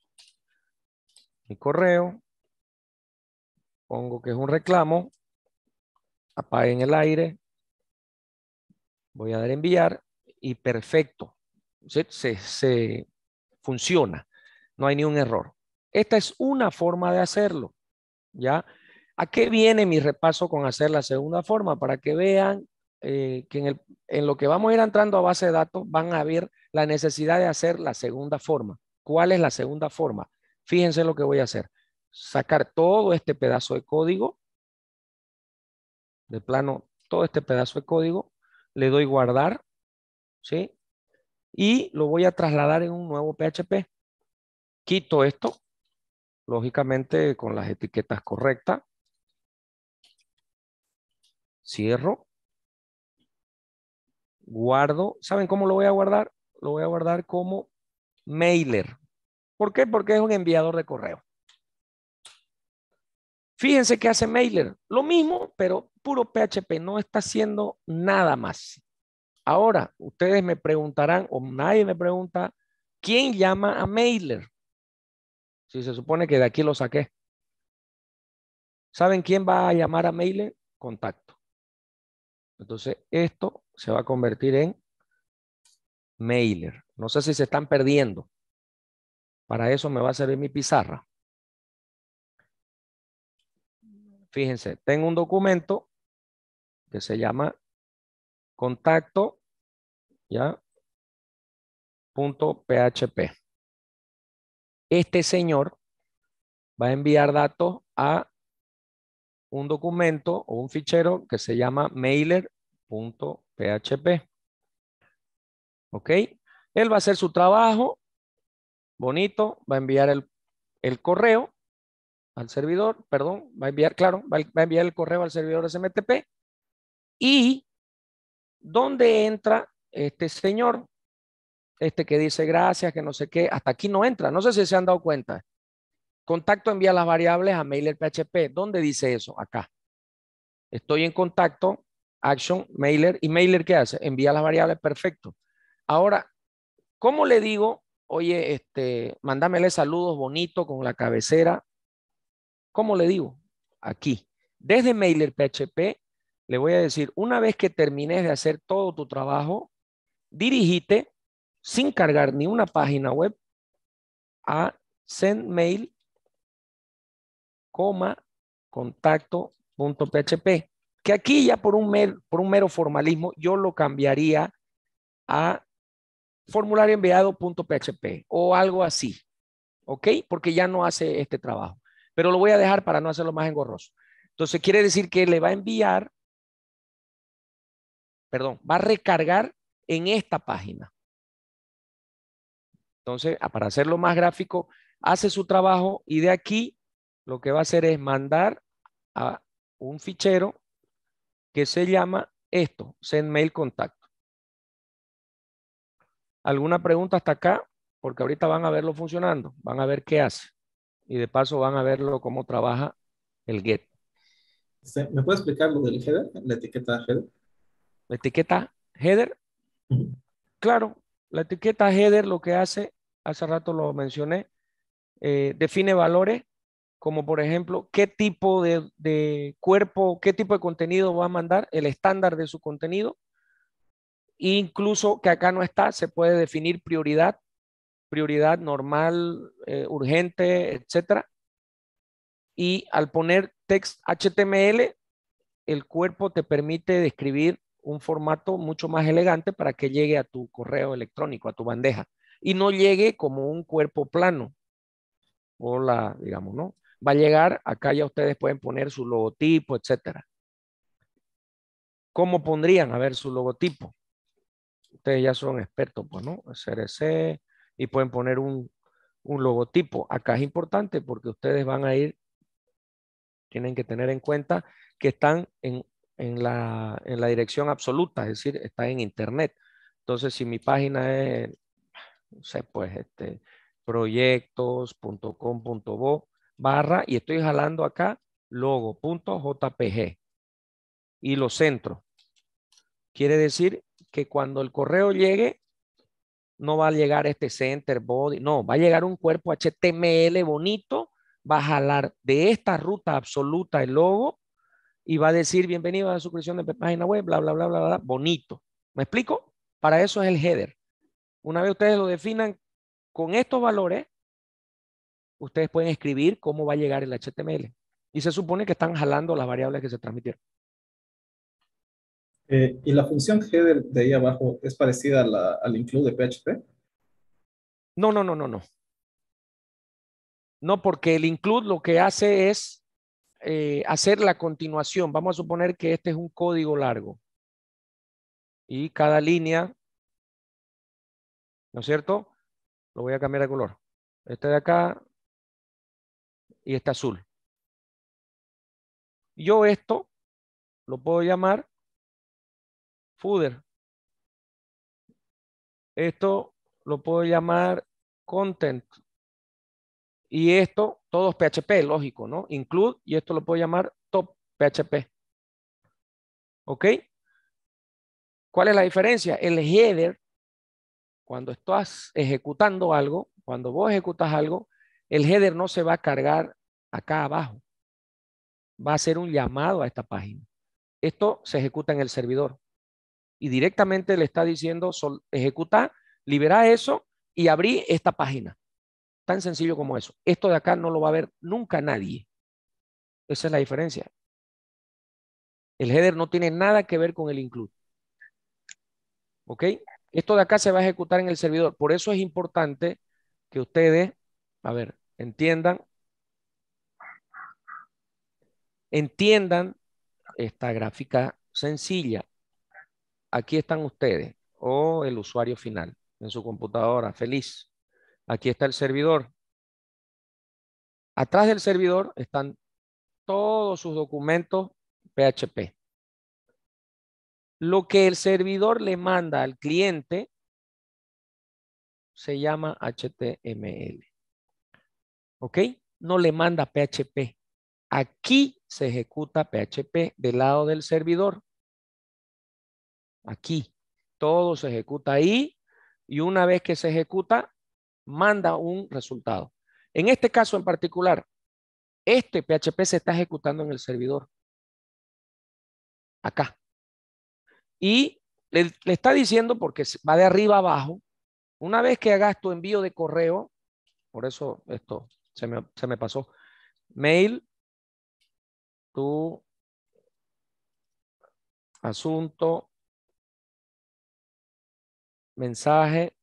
mi correo, pongo que es un reclamo, apaguen el aire, voy a dar enviar y perfecto. Se funciona, no hay ni un error. Esta es una forma de hacerlo, ¿ya? ¿A qué viene mi repaso con hacer la segunda forma? Para que vean que en lo que vamos a ir entrando a base de datos van a ver la necesidad de hacer la segunda forma. ¿Cuál es la segunda forma? Fíjense lo que voy a hacer. Sacar todo este pedazo de código, de plano, todo este pedazo de código, le doy guardar, ¿sí? Y lo voy a trasladar en un nuevo PHP. Quito esto, lógicamente con las etiquetas correctas. Cierro, guardo. ¿Saben cómo lo voy a guardar? Lo voy a guardar como mailer. ¿Por qué? Porque es un enviador de correo. Fíjense que hace mailer. Lo mismo, pero puro PHP. No está haciendo nada más. Ahora, ustedes me preguntarán, o nadie me pregunta, ¿quién llama a mailer? Si se supone que de aquí lo saqué. ¿Saben quién va a llamar a mailer? Contacto. Entonces, esto se va a convertir en mailer. No sé si se están perdiendo. Para eso me va a servir mi pizarra. Fíjense, tengo un documento que se llama contacto, ¿ya? .php. Este señor va a enviar datos a un documento o un fichero que se llama mailer.php. ¿Ok? Él va a hacer su trabajo bonito, va a enviar el correo al servidor, perdón, va a enviar, claro, va a enviar el correo al servidor SMTP y ¿dónde entra este señor? Este que dice gracias, que no sé qué, hasta aquí no entra. No sé si se han dado cuenta. Contacto envía las variables a mailer PHP. ¿Dónde dice eso? Acá. Estoy en contacto, action, mailer. ¿Y mailer qué hace? Envía las variables, perfecto. Ahora, ¿cómo le digo? Oye, mándamele saludos bonito con la cabecera. ¿Cómo le digo? Aquí. Desde mailer PHP le voy a decir, una vez que termines de hacer todo tu trabajo, dirigite sin cargar ni una página web a sendmail, contacto.php, que aquí ya por un mero formalismo yo lo cambiaría a formulario enviado.php o algo así, ¿ok? Porque ya no hace este trabajo, pero lo voy a dejar para no hacerlo más engorroso. Entonces quiere decir que le va a enviar, perdón, va a recargar en esta página. Entonces, para hacerlo más gráfico, hace su trabajo y de aquí lo que va a hacer es mandar a un fichero que se llama esto, send mail contacto. ¿Alguna pregunta hasta acá? Porque ahorita van a verlo funcionando, van a ver qué hace y de paso van a verlo cómo trabaja el get. ¿Me puede explicar lo del header, la etiqueta header? La etiqueta header, Ujú. claro, la etiqueta header lo que hace rato lo mencioné, define valores como por ejemplo qué tipo de cuerpo, qué tipo de contenido va a mandar, el estándar de su contenido. Incluso que acá no está, se puede definir prioridad, prioridad normal, urgente, etcétera. Y al poner text HTML, el cuerpo te permite describir un formato mucho más elegante para que llegue a tu correo electrónico, a tu bandeja, y no llegue como un cuerpo plano, o digamos, ¿no? Va a llegar, acá ya ustedes pueden poner su logotipo, etcétera. ¿Cómo pondrían, a ver, su logotipo? Ustedes ya son expertos, pues, ¿no? CRC, y pueden poner un logotipo. Acá es importante porque ustedes van a ir, tienen que tener en cuenta que están en la dirección absoluta, es decir, está en Internet. Entonces, si mi página es, no sé, pues, proyectos.com.bo barra, y estoy jalando acá logo.jpg y lo centro. Quiere decir que cuando el correo llegue, no va a llegar este center body, no, va a llegar un cuerpo HTML bonito, va a jalar de esta ruta absoluta el logo y va a decir bienvenido a la suscripción de página web, bla, bla, bla, bla, bla, bonito. ¿Me explico? Para eso es el header. Una vez ustedes lo definan con estos valores, ustedes pueden escribir cómo va a llegar el HTML. Y se supone que están jalando las variables que se transmitieron. ¿Y la función header de ahí abajo es parecida a al include de PHP? No, no, no, no, no. No, porque el include lo que hace es hacer la continuación. Vamos a suponer que este es un código largo y cada línea, ¿no es cierto? Lo voy a cambiar de color. Este de acá y este azul. Yo esto lo puedo llamar footer. Esto lo puedo llamar content. Y esto, todo es PHP, lógico, ¿no? Include, y esto lo puedo llamar top PHP. ¿Ok? ¿Cuál es la diferencia? El header, cuando estás ejecutando algo, cuando vos ejecutas algo, el header no se va a cargar acá abajo. Va a ser un llamado a esta página. Esto se ejecuta en el servidor y directamente le está diciendo ejecuta, libera eso y abrí esta página. Tan sencillo como eso. Esto de acá no lo va a ver nunca nadie. Esa es la diferencia. El header no tiene nada que ver con el include. ¿Ok? Esto de acá se va a ejecutar en el servidor. Por eso es importante que ustedes, a ver, entiendan esta gráfica sencilla. Aquí están ustedes o el usuario final en su computadora, feliz. Aquí está el servidor. Atrás del servidor están todos sus documentos PHP. Lo que el servidor le manda al cliente se llama HTML. ¿Ok? No le manda PHP. Aquí se ejecuta PHP del lado del servidor. Aquí. Todo se ejecuta ahí y una vez que se ejecuta, manda un resultado. En este caso en particular, este PHP se está ejecutando en el servidor. Acá. Y le está diciendo, porque va de arriba a abajo, una vez que hagas tu envío de correo, por eso esto se me pasó, mail, tu asunto, mensaje,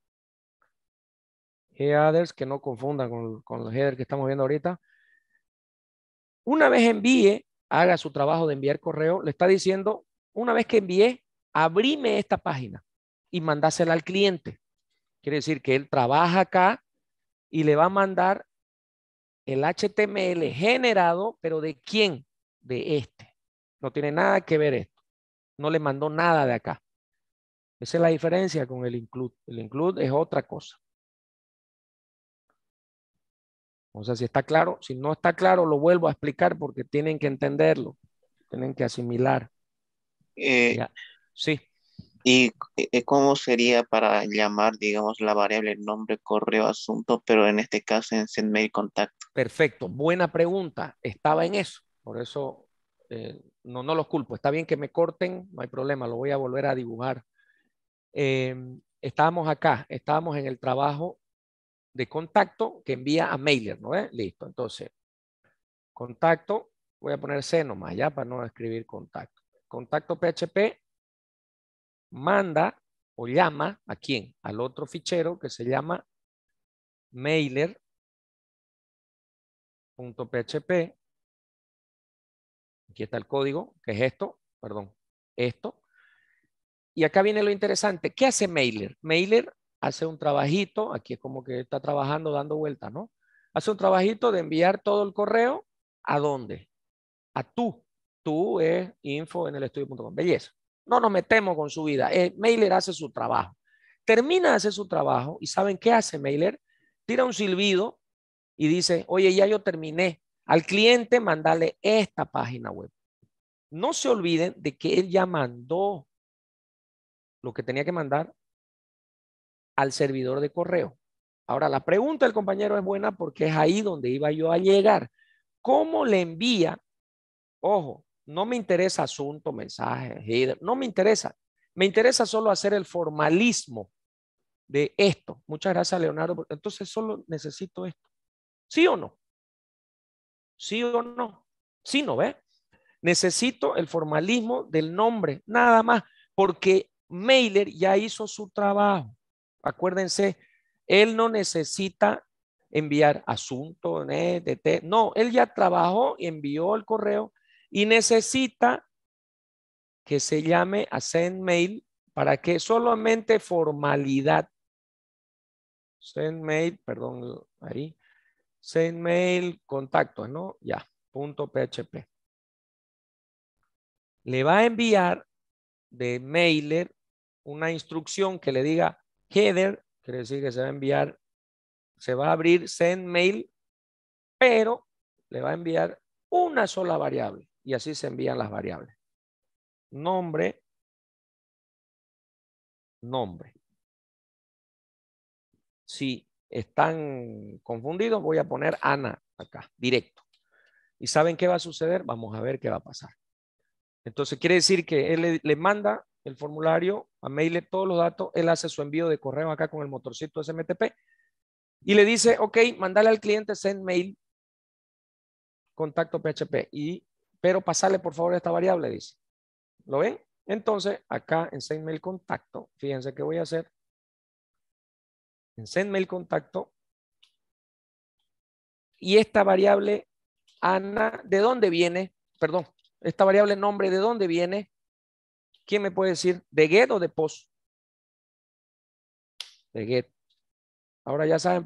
headers, que no confundan con los headers que estamos viendo ahorita. Una vez envíe haga su trabajo de enviar correo, le está diciendo, una vez que envié, abrime esta página y mandásela al cliente. Quiere decir que él trabaja acá y le va a mandar el HTML generado, pero ¿de quién? De este. No tiene nada que ver esto. No le mandó nada de acá. Esa es la diferencia con el include. El include es otra cosa. O sea, si está claro, si no está claro, lo vuelvo a explicar porque tienen que entenderlo, tienen que asimilar. Eh, Ya, sí, ¿Y cómo sería para llamar, digamos, la variable nombre, correo, asunto, pero en este caso en SendMail contacto? perfecto. Buena pregunta. Estaba en eso. Por eso no los culpo. Está bien que me corten, no hay problema, lo voy a volver a dibujar. Estábamos acá, estábamos en el trabajo de contacto que envía a mailer, ¿no es? Listo. Entonces, contacto, voy a poner C nomás, ya, para no escribir contacto. Contacto PHP manda o llama a quién? Al otro fichero que se llama mailer.php. Aquí está el código, que es esto, perdón, esto. Y acá viene lo interesante. ¿Qué hace Mailer? Mailer hace un trabajito, aquí es como que está trabajando dando vueltas, ¿no? Hace un trabajito de enviar todo el correo. ¿A dónde? A tú. Tú es info en el estudio.com. Belleza. No nos metemos con su vida. Mailer hace su trabajo. Termina de hacer su trabajo y ¿saben qué hace Mailer? Tira un silbido y dice, oye, ya yo terminé. Al cliente mandale esta página web. No se olviden de que él ya mandó lo que tenía que mandar al servidor de correo. Ahora, la pregunta del compañero es buena porque es ahí donde iba yo a llegar. ¿Cómo le envía? Ojo, no me interesa asunto, mensaje, header, no me interesa. Me interesa solo hacer el formalismo de esto. Muchas gracias, Leonardo. Entonces solo necesito esto. ¿Sí o no? ¿Sí o no? Sí, ¿no ve? Necesito el formalismo del nombre, nada más, porque Mailer ya hizo su trabajo. Acuérdense, él no necesita enviar asunto, no, él ya trabajó y envió el correo y necesita que se llame a send mail para que solamente formalidad, send mail, perdón, ahí, send mail contactos, ¿no? Ya, punto PHP. Le va a enviar de mailer una instrucción que le diga header, quiere decir que se va a enviar, se va a abrir send mail, pero le va a enviar una sola variable y así se envían las variables. Nombre, nombre. Si están confundidos, voy a poner Ana acá, directo. ¿Y saben qué va a suceder? Vamos a ver qué va a pasar. Entonces quiere decir que él le manda el formulario a mail todos los datos, él hace su envío de correo acá con el motorcito SMTP y le dice, ok, mandale al cliente send mail contacto PHP, pero pasarle por favor esta variable, dice. ¿Lo ven? Entonces, acá en send mail contacto, fíjense qué voy a hacer. En send mail contacto, y esta variable Ana, ¿de dónde viene? Perdón, esta variable nombre, ¿de dónde viene? ¿Quién me puede decir? ¿De get o de post? De get. Ahora ya saben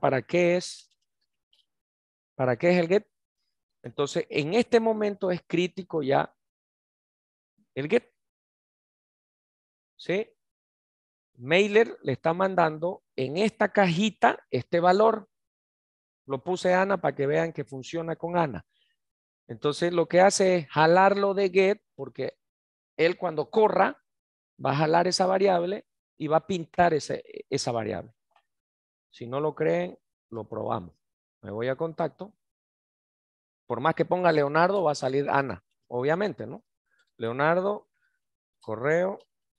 para qué es el get. Entonces, en este momento es crítico ya el get. ¿Sí? Mailer le está mandando en esta cajita este valor. Lo puse Ana para que vean que funciona con Ana. Entonces, lo que hace es jalarlo de get, porque él cuando corra va a jalar esa variable y va a pintar esa variable. Si no lo creen, lo probamos. Me voy a contacto. Por más que ponga Leonardo, va a salir Ana, obviamente, ¿no? Leonardo, correo,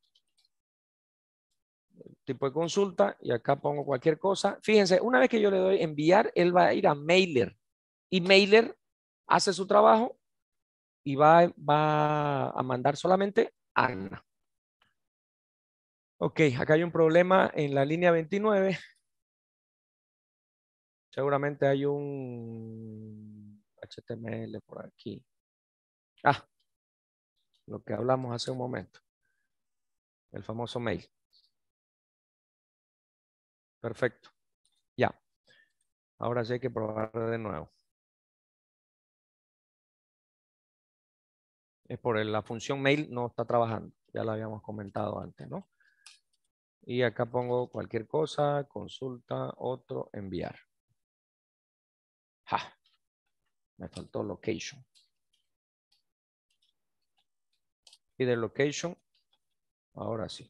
tipo de consulta, y acá pongo cualquier cosa. Fíjense, una vez que yo le doy enviar, él va a ir a Mailer. Y Mailer hace su trabajo y va a mandar solamente Ana. Ok, acá hay un problema en la línea 29. Seguramente hay un HTML por aquí. Ah, lo que hablamos hace un momento. El famoso mail. Perfecto. Ya. Ahora sí hay que probar de nuevo. Es por la función mail no está trabajando. Ya lo habíamos comentado antes, ¿no? Y acá pongo cualquier cosa, consulta, otro, enviar. Ja, me faltó location. Y de location, ahora sí.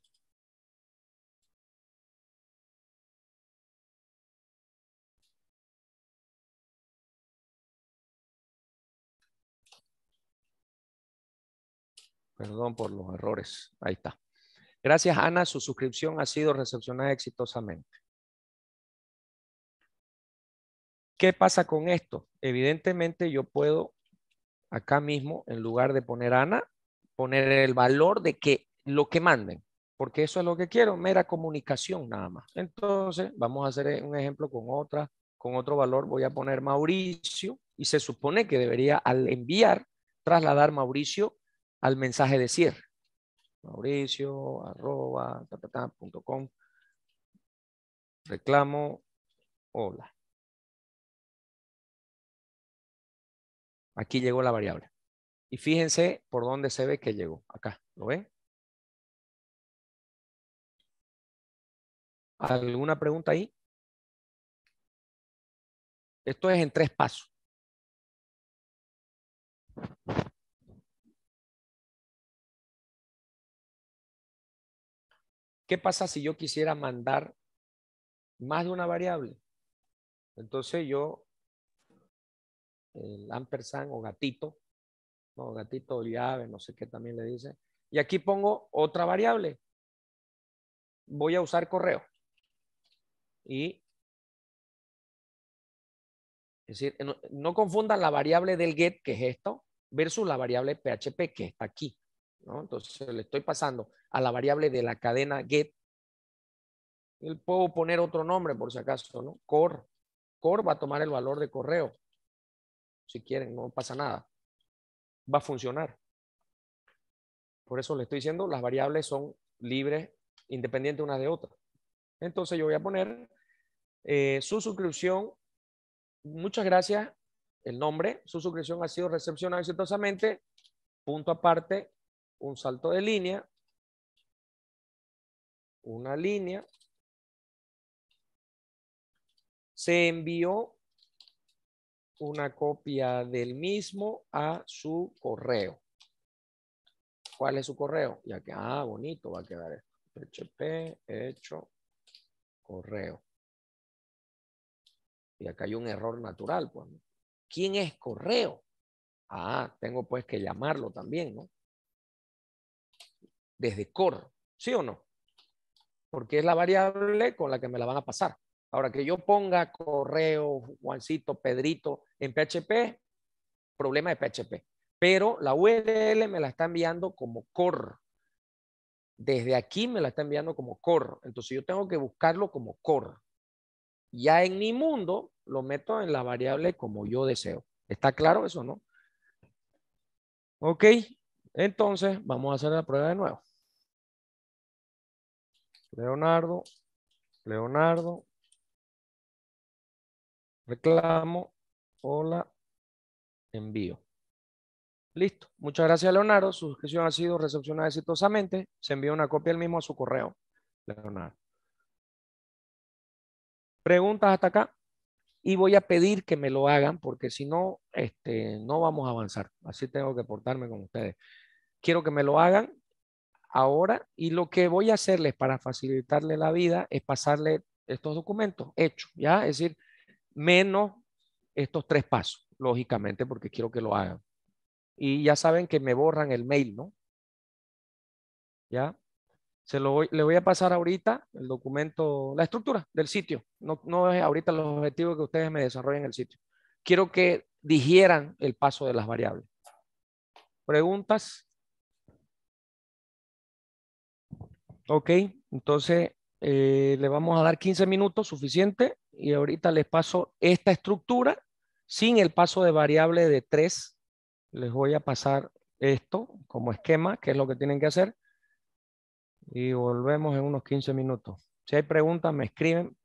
Perdón por los errores. Ahí está. Gracias, Ana. Su suscripción ha sido recepcionada exitosamente. ¿Qué pasa con esto? Evidentemente yo puedo acá mismo, en lugar de poner Ana, poner el valor de que lo que manden, porque eso es lo que quiero, mera comunicación nada más. Entonces, vamos a hacer un ejemplo con otro valor. Voy a poner Mauricio y se supone que debería al enviar trasladar Mauricio al mensaje de cierre. Mauricio@.com. Reclamo, hola. Aquí llegó la variable. Y fíjense por dónde se ve que llegó. Acá, ¿lo ven? ¿Alguna pregunta ahí? Esto es en 3 pasos. ¿Qué pasa si yo quisiera mandar más de una variable? Entonces yo, el ampersand o gatito, no, gatito o llave, no sé qué también le dice. Y aquí pongo otra variable. Voy a usar correo. Y, es decir, no confundan la variable del get, que es esto, versus la variable PHP, que está aquí, ¿no? Entonces le estoy pasando a la variable de la cadena get. Y puedo poner otro nombre por si acaso, ¿no? Core. Core va a tomar el valor de correo. Si quieren, no pasa nada. Va a funcionar. Por eso le estoy diciendo, las variables son libres, independientes unas de otras. Entonces yo voy a poner su suscripción. Muchas gracias. El nombre, su suscripción ha sido recepcionada exitosamente. Punto aparte, un salto de línea. Una línea. Se envió una copia del mismo a su correo. ¿Cuál es su correo? Ya que, bonito va a quedar esto. PHP hecho correo. Y acá hay un error natural, pues. ¿Quién es correo? Tengo pues que llamarlo también, ¿no? Desde core, ¿sí o no? Porque es la variable con la que me la van a pasar. Ahora que yo ponga correo, Juancito, Pedrito en PHP, problema de PHP. Pero la URL me la está enviando como core. Desde aquí me la está enviando como core. Entonces yo tengo que buscarlo como core. Ya en mi mundo lo meto en la variable como yo deseo. ¿Está claro eso, no? Ok, entonces vamos a hacer la prueba de nuevo. Leonardo, reclamo, hola, envío. Listo. Muchas gracias, Leonardo. Su suscripción ha sido recepcionada exitosamente. Se envió una copia del mismo a su correo, Leonardo. ¿Preguntas hasta acá? Y voy a pedir que me lo hagan porque si no, no vamos a avanzar. Así tengo que portarme con ustedes. Quiero que me lo hagan ahora y lo que voy a hacerles para facilitarle la vida es pasarle estos documentos hechos, ¿ya? Es decir, menos estos 3 pasos, lógicamente, porque quiero que lo hagan. Y ya saben que me borran el mail, ¿no? ¿Ya? Le voy a pasar ahorita el documento, la estructura del sitio. No es ahorita el objetivo que ustedes me desarrollen el sitio. Quiero que digieran el paso de las variables. ¿Preguntas? Ok, entonces le vamos a dar 15 minutos suficiente y ahorita les paso esta estructura sin el paso de variable de 3. Les voy a pasar esto como esquema, que es lo que tienen que hacer, y volvemos en unos 15 minutos. Si hay preguntas, me escriben.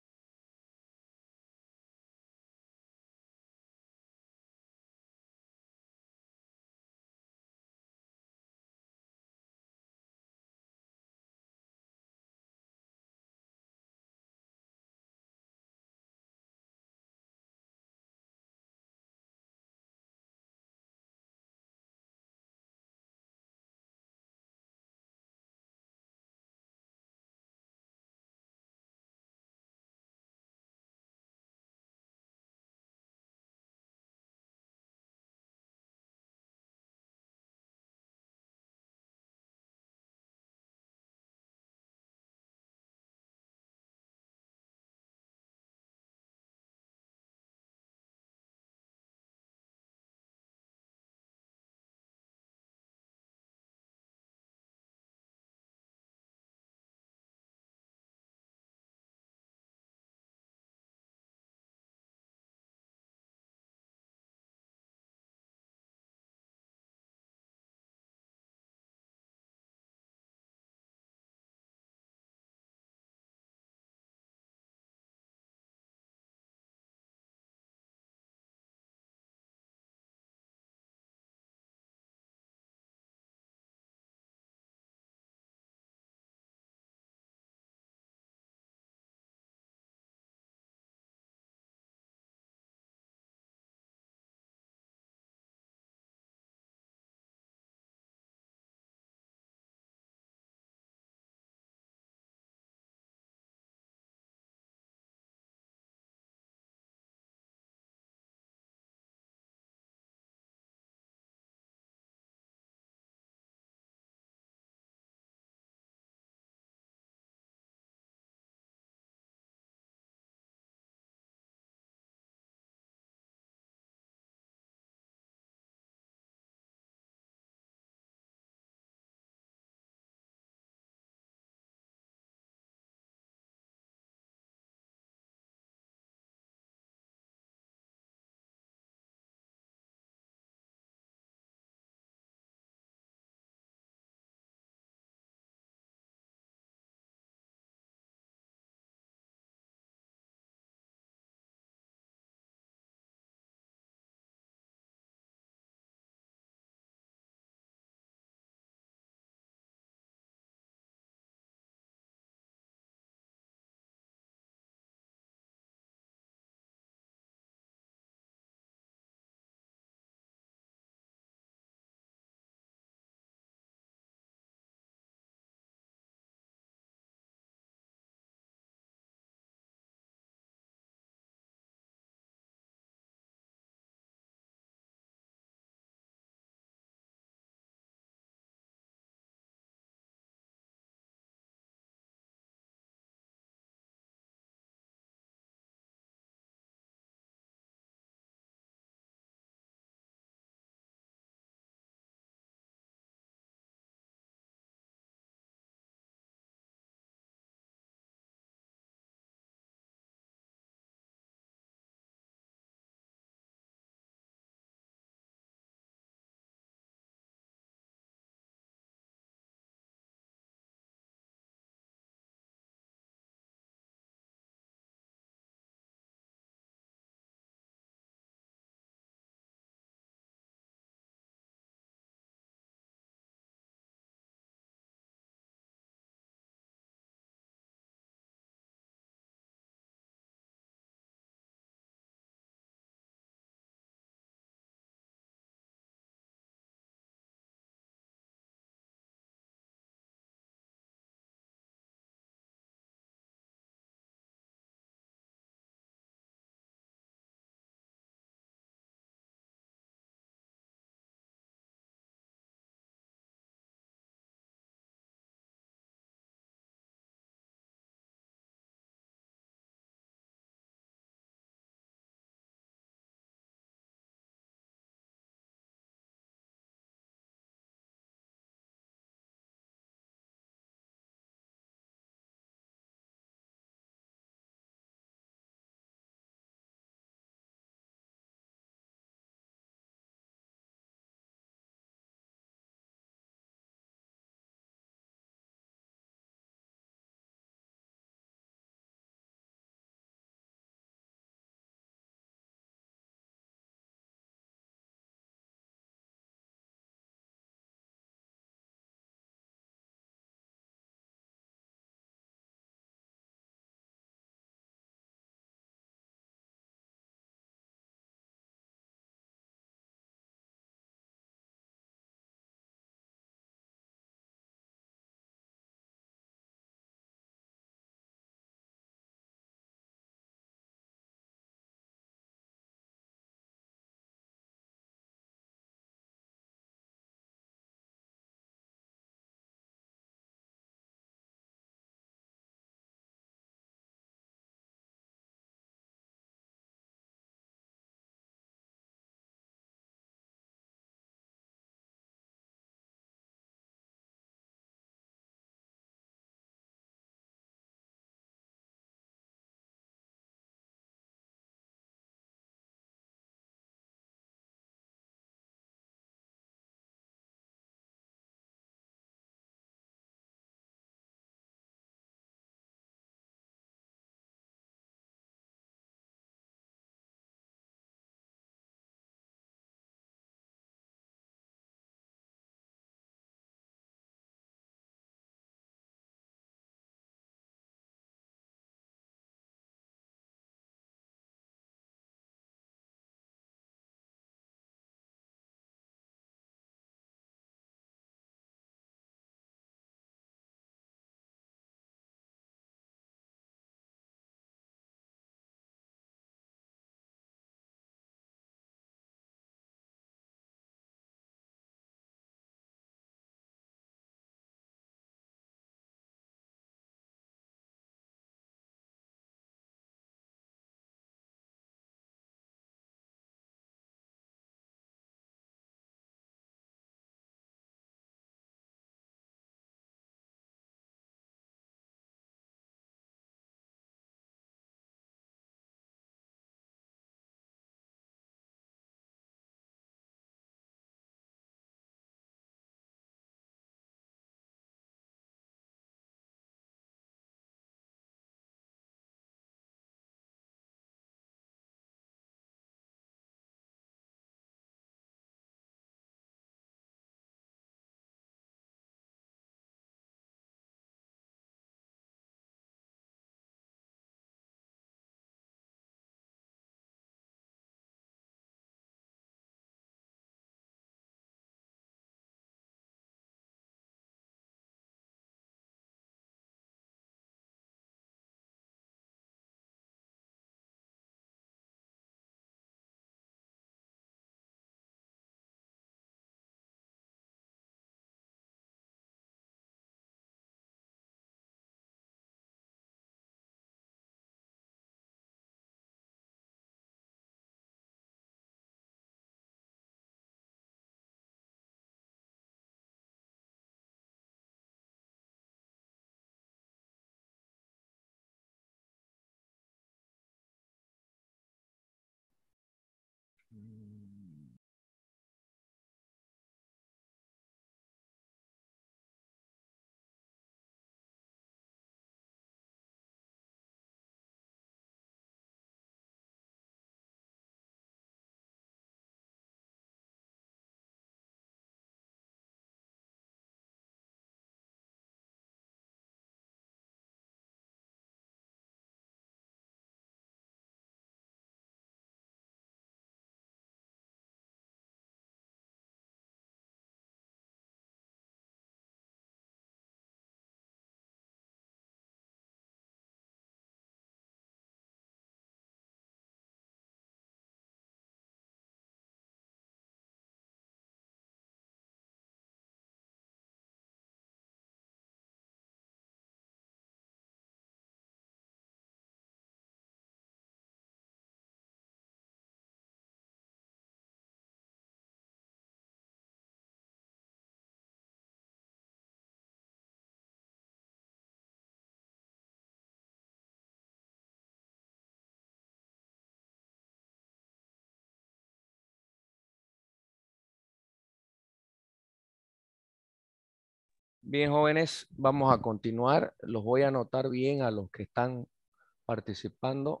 Bien, jóvenes, vamos a continuar. Los voy a anotar bien a los que están participando.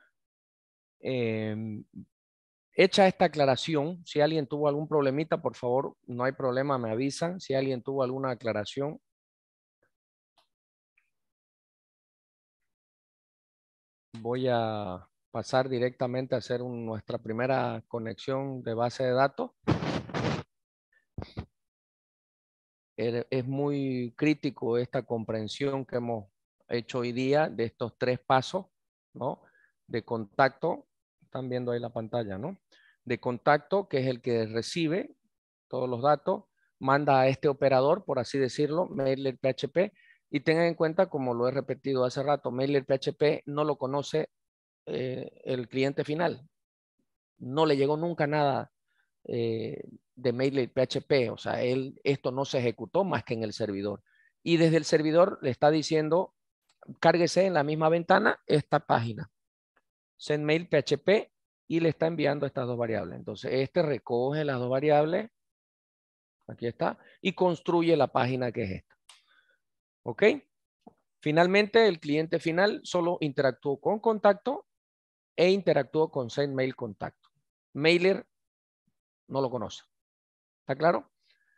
Hecha esta aclaración, si alguien tuvo algún problemita, por favor, no hay problema, me avisan. Si alguien tuvo alguna aclaración. Voy a pasar directamente a hacer nuestra primera conexión de base de datos. Es muy crítico esta comprensión que hemos hecho hoy día de estos 3 pasos, ¿no? De contacto, están viendo ahí la pantalla, ¿no? De contacto, que es el que recibe todos los datos, manda a este operador, por así decirlo, Mailer PHP, y tengan en cuenta, como lo he repetido hace rato, Mailer PHP no lo conoce el cliente final. No le llegó nunca nada de Mailer PHP, o sea, esto no se ejecutó más que en el servidor. Y desde el servidor le está diciendo, cárguese en la misma ventana esta página, sendmail PHP, y le está enviando estas 2 variables. Entonces, este recoge las 2 variables, aquí está, y construye la página que es esta. ¿Ok? Finalmente, el cliente final solo interactuó con contacto e interactuó con sendmail contacto. Mailer no lo conoce. ¿Está claro?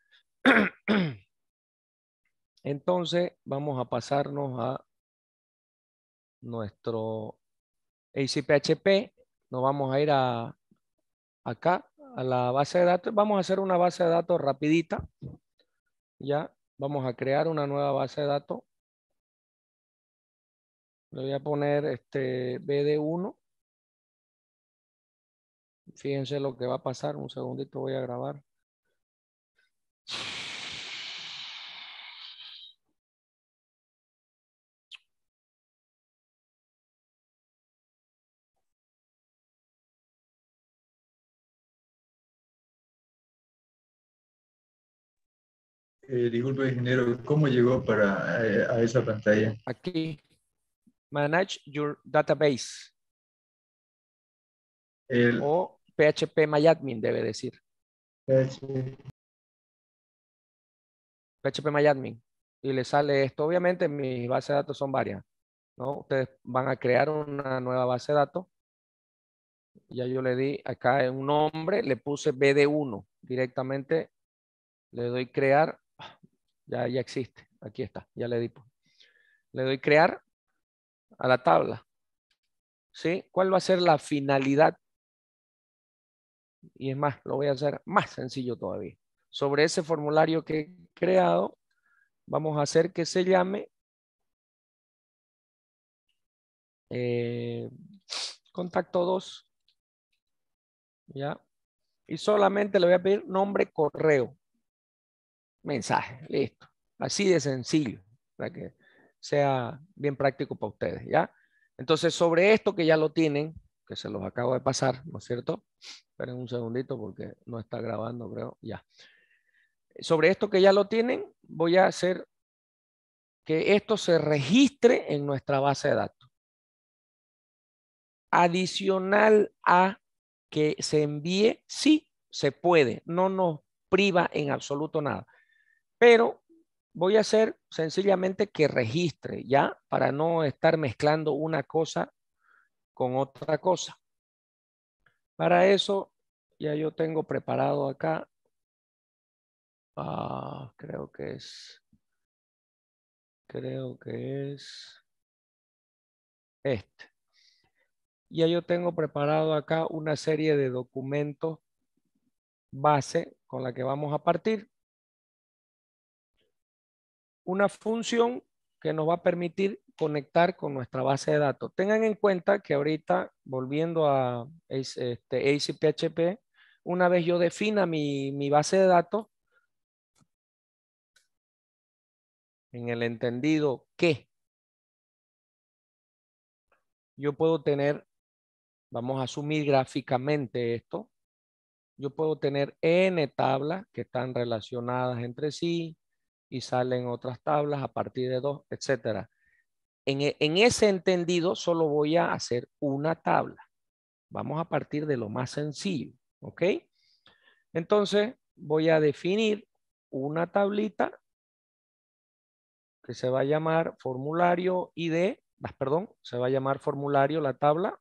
Entonces, vamos a pasarnos a nuestro ACPHP. Nos vamos a ir acá, a la base de datos. Vamos a hacer una base de datos rapidita. Ya, vamos a crear una nueva base de datos. Le voy a poner BD1. Fíjense lo que va a pasar. Un segundito, voy a grabar. Disculpe, ingeniero, ¿cómo llegó a esa pantalla? Aquí, Manage Your Database. El O PHPMyAdmin debe decir. PHPMyAdmin. Y le sale esto. Obviamente mis bases de datos son varias, ¿no? Ustedes van a crear una nueva base de datos. Ya yo le di acá un nombre, le puse BD1. Directamente le doy crear. Ya existe. Aquí está. Ya le di. Pues. Le doy crear a la tabla. ¿Sí? ¿Cuál va a ser la finalidad? Y es más, lo voy a hacer más sencillo todavía. Sobre ese formulario que he creado, vamos a hacer que se llame contacto 2. ¿Ya? Y solamente le voy a pedir nombre, correo, mensaje, listo. Así de sencillo, para que sea bien práctico para ustedes, ¿ya? Entonces, sobre esto que ya lo tienen, que se los acabo de pasar, ¿no es cierto? Esperen un segundito porque no está grabando, creo, ya. Sobre esto que ya lo tienen, voy a hacer que esto se registre en nuestra base de datos. Adicional a que se envíe, sí se puede, no nos priva en absoluto nada. Pero voy a hacer sencillamente que registre, ¿ya? Para no estar mezclando una cosa con otra cosa. Para eso, ya yo tengo preparado acá, creo que es este. Ya yo tengo preparado acá una serie de documentos base con la que vamos a partir. Una función que nos va a permitir conectar con nuestra base de datos. Tengan en cuenta que ahorita, volviendo a ACPHP, una vez yo defina mi base de datos, en el entendido que yo puedo tener, vamos a asumir gráficamente esto, yo puedo tener N tablas que están relacionadas entre sí y salen otras tablas a partir de 2, etcétera. En ese entendido solo voy a hacer una tabla. Vamos a partir de lo más sencillo, ¿ok? Entonces voy a definir una tablita que se va a llamar formulario ID, perdón, se va a llamar formulario la tabla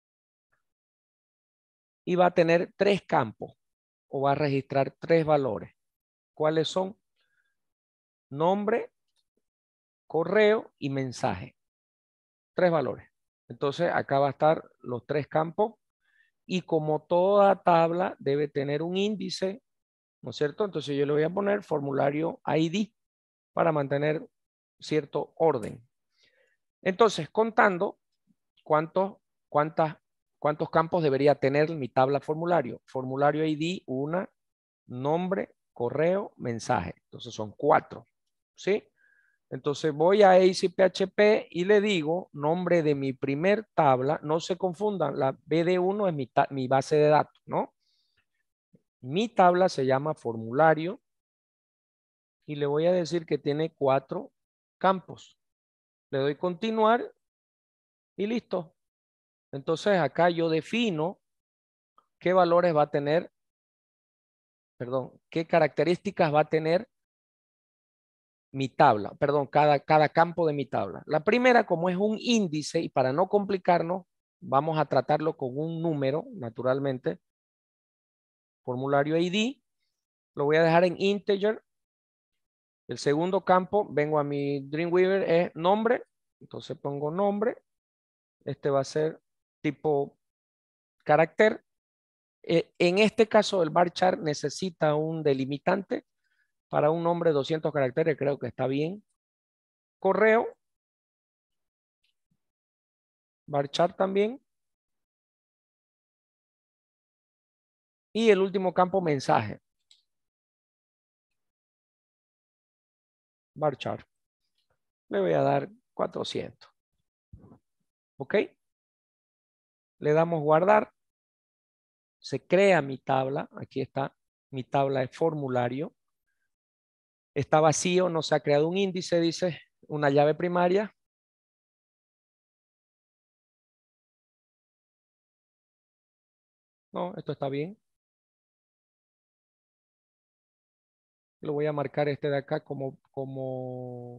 y va a tener 3 campos o va a registrar 3 valores. ¿Cuáles son? Nombre, correo y mensaje. 3 valores. Entonces acá va a estar los 3 campos y como toda tabla debe tener un índice, ¿no es cierto? Entonces yo le voy a poner formulario ID para mantener cierto orden. Entonces, contando cuántos campos debería tener mi tabla formulario. Formulario ID, una, nombre, correo, mensaje. Entonces son 4, ¿sí? Entonces voy a ACPHP y le digo nombre de mi primer tabla. No se confundan, la BD1 es mi base de datos, ¿no? Mi tabla se llama formulario y le voy a decir que tiene 4 campos. Le doy continuar y listo. Entonces acá yo defino qué valores va a tener, perdón, qué características va a tener mi tabla, perdón, cada campo de mi tabla. La primera, como es un índice y para no complicarnos, vamos a tratarlo con un número, naturalmente. Formulario ID, lo voy a dejar en integer. El segundo campo, vengo a mi Dreamweaver, es nombre. Entonces pongo nombre. Este va a ser tipo carácter. En este caso, el varchar necesita un delimitante. Para un nombre 200 caracteres, creo que está bien. Correo. Varchar también. Y el último campo, mensaje. Varchar. Le voy a dar 400. ¿Ok? Le damos guardar. Se crea mi tabla. Aquí está. Mi tabla es formulario. Está vacío, no se ha creado un índice, dice una llave primaria. No, esto está bien. Lo voy a marcar este de acá como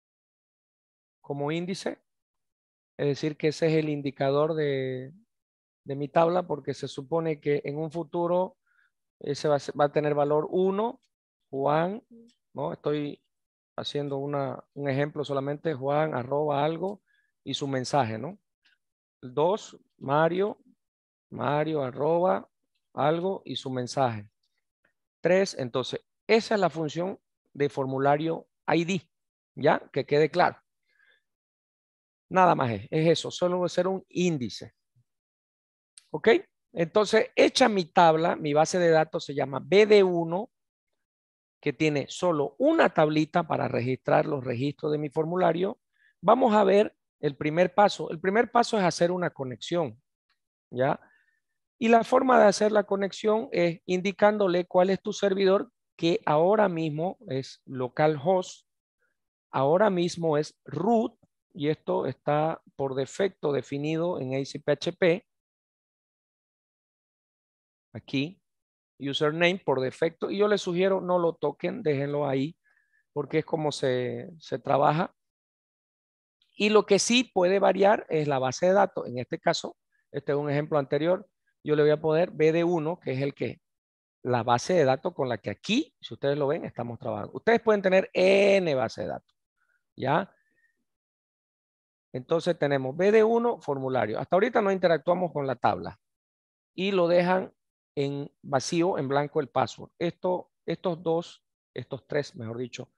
índice. Es decir, que ese es el indicador de mi tabla porque se supone que en un futuro ese va a tener valor 1, Juan, ¿no? Estoy haciendo un ejemplo solamente, Juan, arroba algo y su mensaje, ¿no? 2, Mario, arroba algo y su mensaje. 3, entonces, esa es la función de formulario ID, ¿ya? Que quede claro. Nada más es eso, solo va a ser un índice. ¿Ok? Entonces, hecha mi tabla, mi base de datos se llama BD1, que tiene solo una tablita para registrar los registros de mi formulario. Vamos a ver el primer paso. El primer paso es hacer una conexión, ¿ya? Y la forma de hacer la conexión es indicándole cuál es tu servidor, que ahora mismo es localhost, ahora mismo es root, y esto está por defecto definido en ACPHP. Aquí, username por defecto, y yo les sugiero no lo toquen, déjenlo ahí, porque es como se trabaja. Y lo que sí puede variar es la base de datos. En este caso, este es un ejemplo anterior, yo le voy a poner BD1, que es la base de datos con la que aquí, si ustedes lo ven, estamos trabajando. Ustedes pueden tener N base de datos, ¿ya? Entonces tenemos BD1, formulario. Hasta ahorita no interactuamos con la tabla y lo dejan en vacío, en blanco el password. Estos tres, mejor dicho,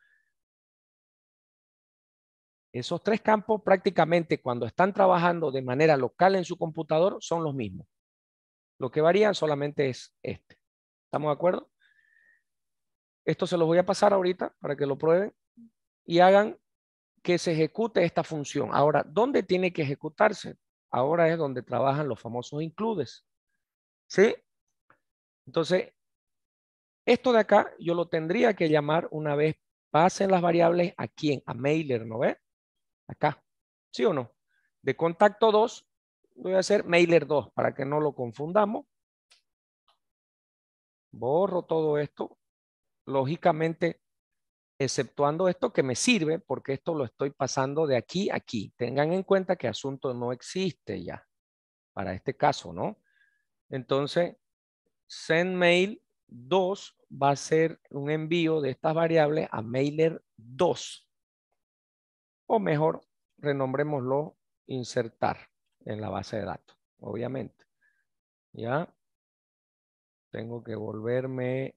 esos 3 campos prácticamente cuando están trabajando de manera local en su computador son los mismos. Lo que varía solamente es este. ¿Estamos de acuerdo? Esto se los voy a pasar ahorita para que lo prueben y hagan que se ejecute esta función. Ahora, ¿dónde tiene que ejecutarse? Ahora es donde trabajan los famosos includes. ¿Sí? Entonces, esto de acá yo lo tendría que llamar una vez pasen las variables a quién, a mailer, ¿no ve? Acá. ¿Sí o no? De contacto 2 voy a hacer mailer 2 para que no lo confundamos. Borro todo esto. Lógicamente, exceptuando esto que me sirve porque esto lo estoy pasando de aquí a aquí. Tengan en cuenta que asunto no existe ya para este caso, ¿no? Entonces, sendMail 2 va a ser un envío de estas variables a mailer 2. O mejor, renombrémoslo insertar en la base de datos, obviamente. Ya tengo que volverme,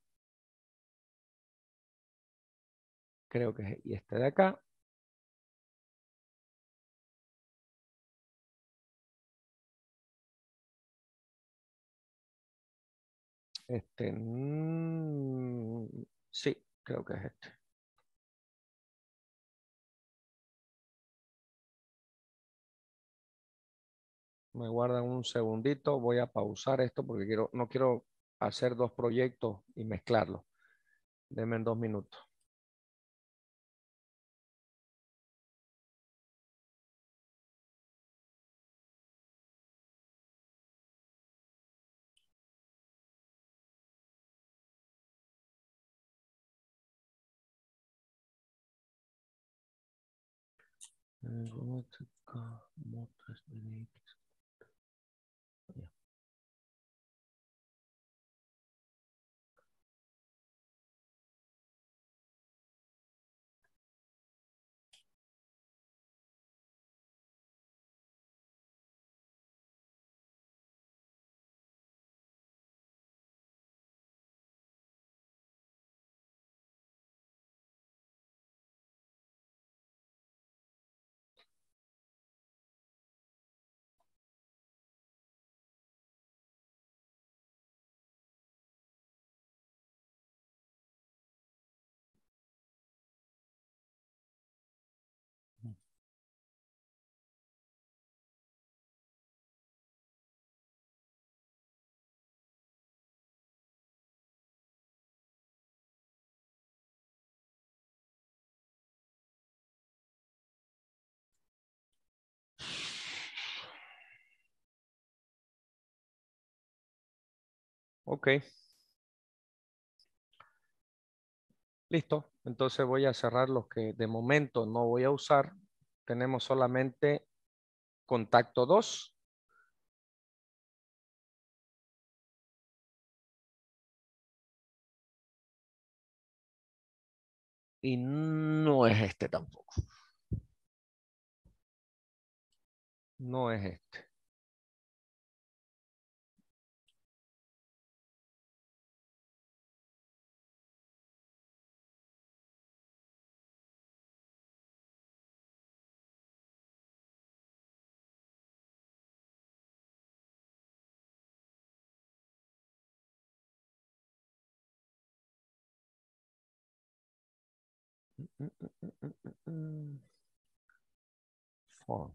creo que es y este de acá. Sí, creo que es este. Me guardan un segundito, voy a pausar esto porque no quiero hacer dos proyectos y mezclarlos. Denme en 2 minutos. Ok, listo. Entonces voy a cerrar los que de momento no voy a usar. Tenemos solamente contacto 2 y no es este tampoco. No es este. Form.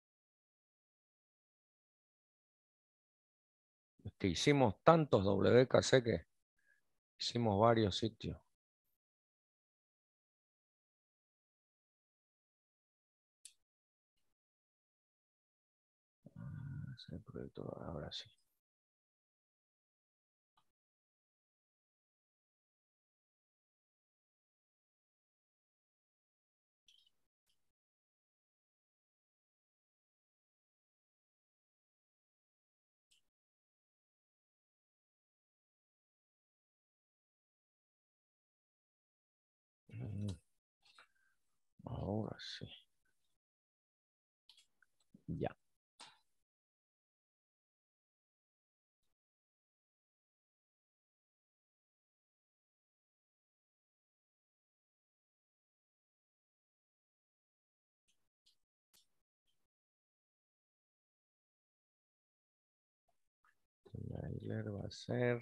Es que hicimos tantos WKC que hicimos varios sitios. Ese proyecto, ahora sí. Ahora sí. Ya. Trailer va a ser.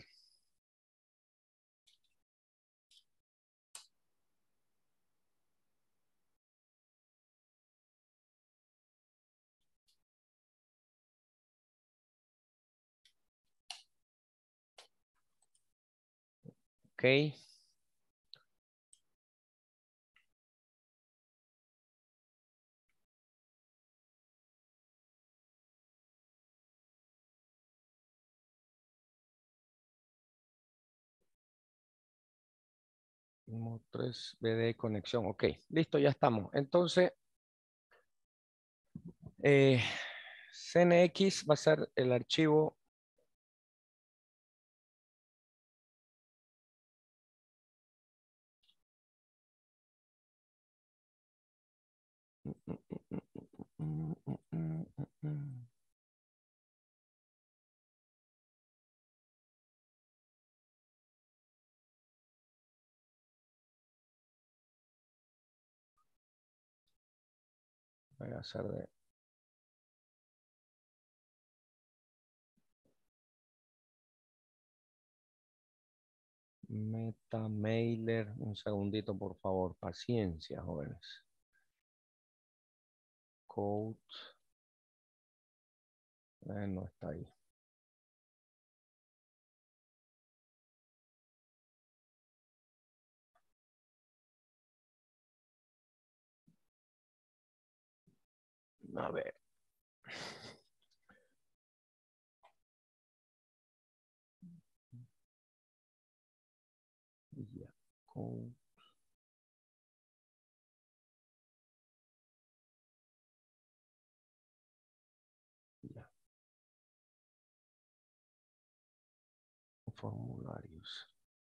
Ok. 3 BD conexión. Ok, listo, ya estamos. Entonces, CNX va a ser el archivo. Voy a hacer de MetaMailer. Un segundito, por favor. Paciencia, jóvenes. Code. No está ahí. A ver. Ya. Code. Ya. Formularios.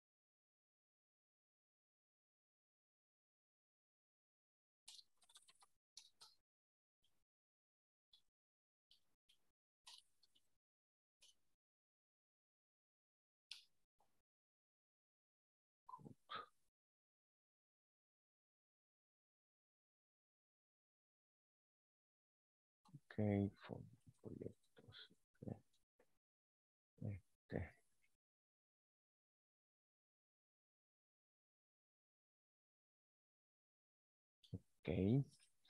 Ok, proyectos. Ok. Este. Ok.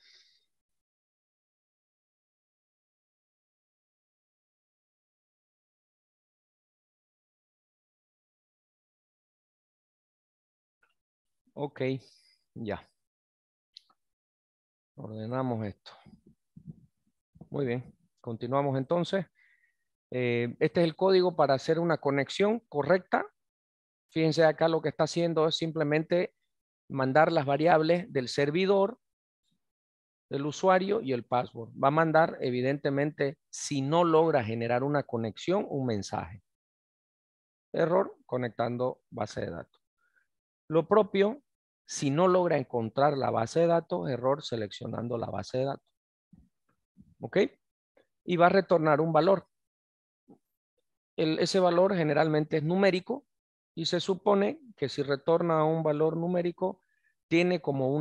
Ok, ya. Ordenamos esto. Muy bien. Continuamos entonces. Este es el código para hacer una conexión correcta. Fíjense acá lo que está haciendo es simplemente mandar las variables del servidor, del usuario y el password. Va a mandar, evidentemente, si no logra generar una conexión, un mensaje. Error conectando base de datos. Lo propio, si no logra encontrar la base de datos, error seleccionando la base de datos. ¿Ok? Y va a retornar un valor. Ese valor generalmente es numérico y se supone que si retorna un valor numérico, tiene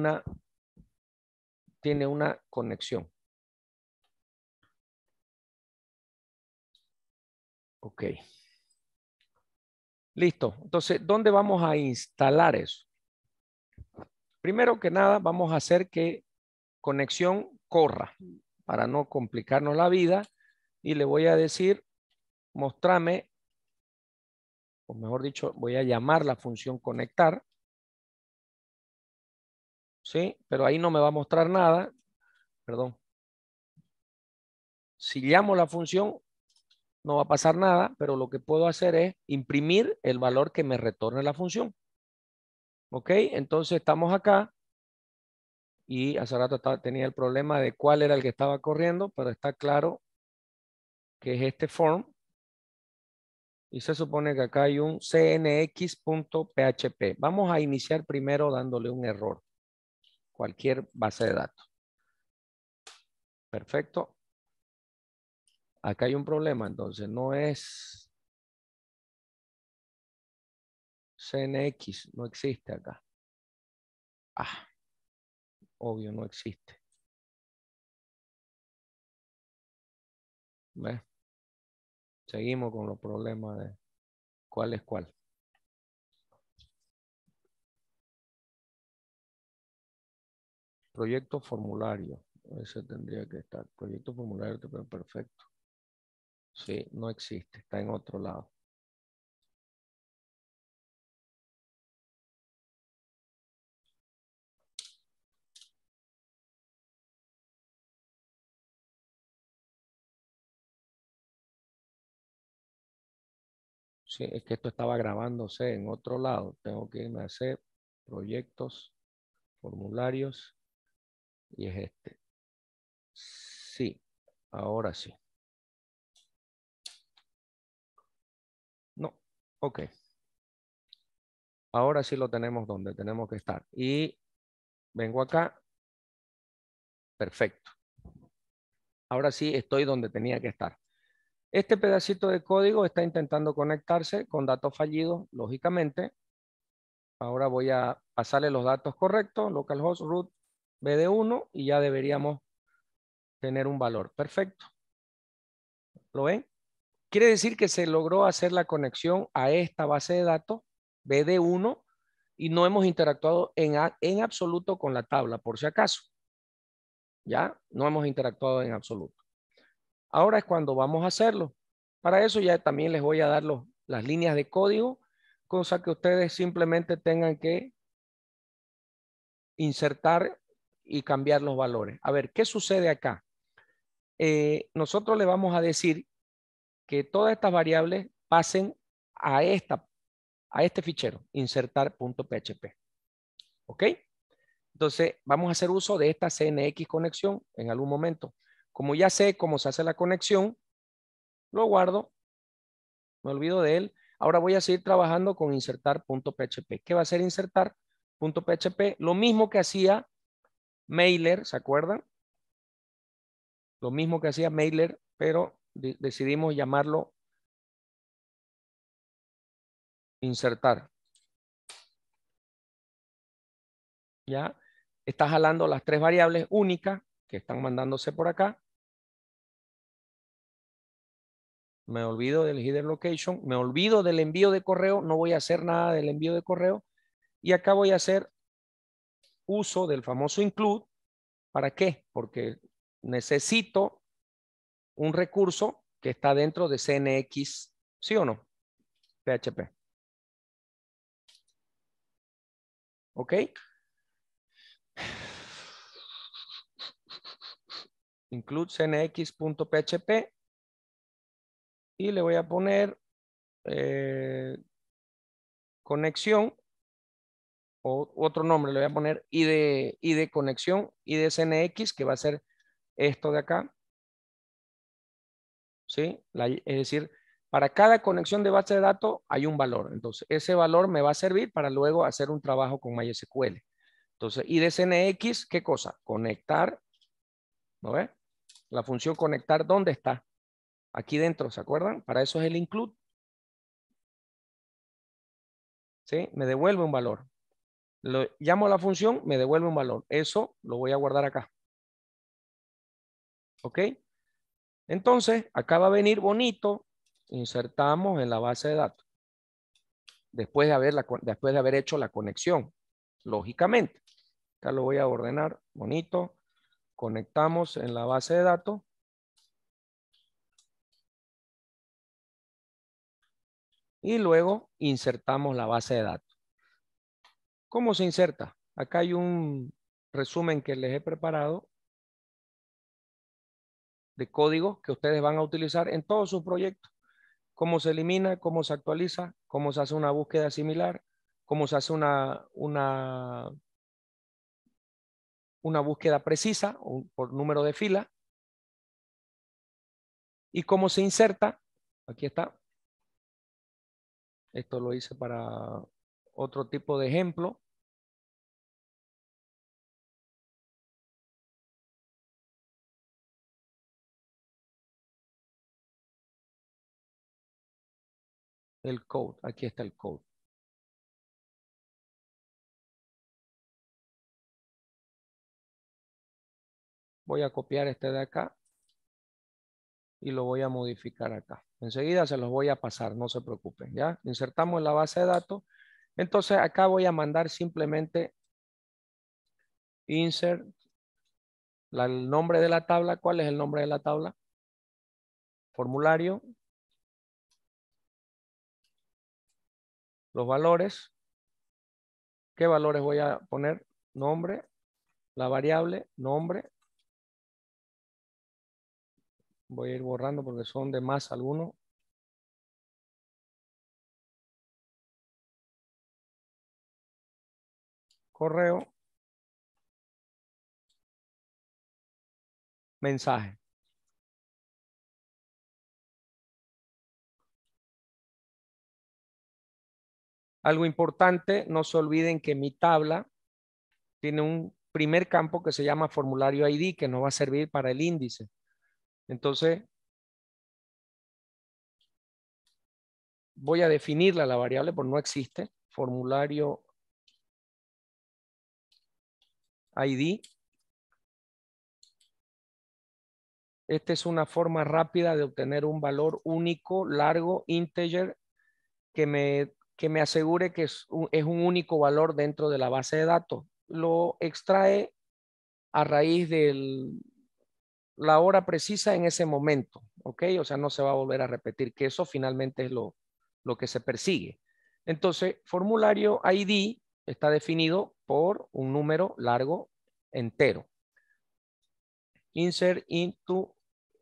una conexión. Ok. Listo. Entonces, ¿dónde vamos a instalar eso? Primero que nada, vamos a hacer que conexión corra para no complicarnos la vida. Y le voy a decir, mostrame, o mejor dicho, voy a llamar la función conectar. ¿Sí? Pero ahí no me va a mostrar nada. Perdón. Si llamo la función, no va a pasar nada, pero lo que puedo hacer es imprimir el valor que me retorne la función. ¿Ok? Entonces estamos acá y hace rato tenía el problema de cuál era el que estaba corriendo, pero está claro que es este form. Y se supone que acá hay un cnx.php. Vamos a iniciar primero dándole un error. Cualquier base de datos. Perfecto. Acá hay un problema, entonces no es CNX, no existe acá. Ah, obvio, no existe. ¿Ves? Seguimos con los problemas de cuál es cuál. Proyecto formulario. Ese tendría que estar. Proyecto formulario, perfecto. Sí, no existe. Está en otro lado. Sí, es que esto estaba grabándose en otro lado. Tengo que irme a hacer proyectos, formularios, y es este. Sí, ahora sí. No, ok. Ahora sí lo tenemos donde tenemos que estar. Y vengo acá. Perfecto. Ahora sí estoy donde tenía que estar. Este pedacito de código está intentando conectarse con datos fallidos, lógicamente. Ahora voy a pasarle los datos correctos, localhost root bd1, y ya deberíamos tener un valor. Perfecto. ¿Lo ven? Quiere decir que se logró hacer la conexión a esta base de datos bd1 y no hemos interactuado en absoluto con la tabla, por si acaso. Ya no hemos interactuado en absoluto. Ahora es cuando vamos a hacerlo. Para eso ya también les voy a dar las líneas de código, cosa que ustedes simplemente tengan que insertar y cambiar los valores. A ver, ¿qué sucede acá? Nosotros le vamos a decir que todas estas variables pasen a este fichero, insertar.php. ¿Ok? Entonces, vamos a hacer uso de esta CNX conexión en algún momento. Como ya sé cómo se hace la conexión, lo guardo, me olvido de él. Ahora voy a seguir trabajando con insertar.php. ¿Qué va a ser insertar.php? Lo mismo que hacía Mailer, ¿se acuerdan? Lo mismo que hacía Mailer, pero decidimos llamarlo insertar. ¿Ya? Está jalando las tres variables únicas que están mandándose por acá. Me olvido del header location, me olvido del envío de correo, no voy a hacer nada del envío de correo. Y acá voy a hacer uso del famoso include. ¿Para qué? Porque necesito un recurso que está dentro de CNX, ¿sí o no? PHP. ¿Ok? Include cnx.php y le voy a poner conexión o otro nombre, le voy a poner ID conexión, ID CNX, que va a ser esto de acá. ¿Sí? Es decir, para cada conexión de base de datos hay un valor. Entonces, ese valor me va a servir para luego hacer un trabajo con MySQL. Entonces, ID CNX, ¿qué cosa? Conectar, ¿no ve? La función conectar, ¿dónde está? Aquí dentro, ¿se acuerdan? Para eso es el include. ¿Sí? Me devuelve un valor. Lo llamo a la función, me devuelve un valor. Eso lo voy a guardar acá. ¿Ok? Entonces, acá va a venir bonito. Insertamos en la base de datos. Después de haber hecho la conexión, lógicamente. Acá lo voy a ordenar bonito. Conectamos en la base de datos. Y luego insertamos la base de datos. ¿Cómo se inserta? Acá hay un resumen que les he preparado de código que ustedes van a utilizar en todos sus proyectos. Cómo se elimina, cómo se actualiza, cómo se hace una búsqueda similar, cómo se hace una búsqueda precisa por número de fila y cómo se inserta. Aquí está. Esto lo hice para otro tipo de ejemplo. El code. Aquí está el code. Voy a copiar este de acá y lo voy a modificar acá. Enseguida se los voy a pasar, no se preocupen, ¿ya? Insertamos en la base de datos. Entonces acá voy a mandar simplemente insert el nombre de la tabla. ¿Cuál es el nombre de la tabla? Formulario. Los valores. ¿Qué valores voy a poner? Nombre. La variable, nombre. Voy a ir borrando porque son de más algunos. correo, mensaje. Algo importante, no se olviden que mi tabla tiene un primer campo que se llama formulario ID, que nos va a servir para el índice. Entonces, voy a definirla la variable, porque no existe. Formulario ID. Esta es una forma rápida de obtener un valor único, largo, integer, que me asegure que es un único valor dentro de la base de datos. Lo extrae a raíz de la hora precisa en ese momento, ¿ok? O sea, no se va a volver a repetir, que eso finalmente es lo que se persigue. Entonces, formulario ID está definido por un número largo entero. Insert into.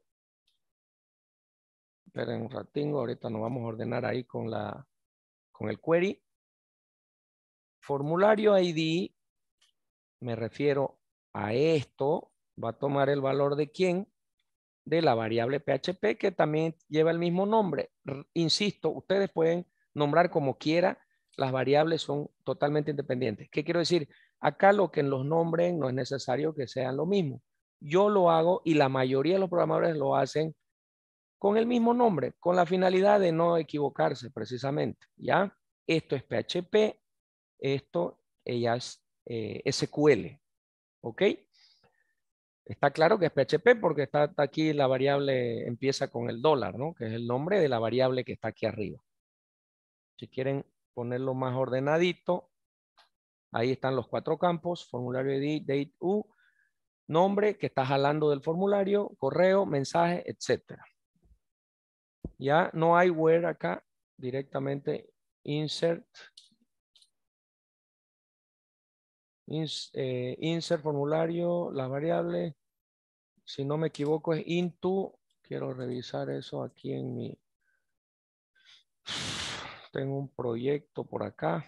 Esperen un ratingo, ahorita nos vamos a ordenar ahí con el query. Formulario ID, me refiero a esto, va a tomar el valor de quién, de la variable PHP, que también lleva el mismo nombre. Insisto, ustedes pueden nombrar como quiera, las variables son totalmente independientes. ¿Qué quiero decir? Acá lo que los nombren no es necesario que sean lo mismo. Yo lo hago y la mayoría de los programadores lo hacen con el mismo nombre, con la finalidad de no equivocarse precisamente. ¿Ya? Esto es PHP, esto ella es SQL. ¿Ok? Está claro que es PHP porque está aquí la variable, empieza con el dólar, ¿no? Que es el nombre de la variable que está aquí arriba. Si quieren ponerlo más ordenadito, ahí están los 4 campos, formulario ID, date U, nombre que está jalando del formulario, correo, mensaje, etcétera. Ya no hay where acá, directamente insert. Insert formulario, las variables. Si no me equivoco es into. Quiero revisar eso aquí en mi. Tengo un proyecto por acá.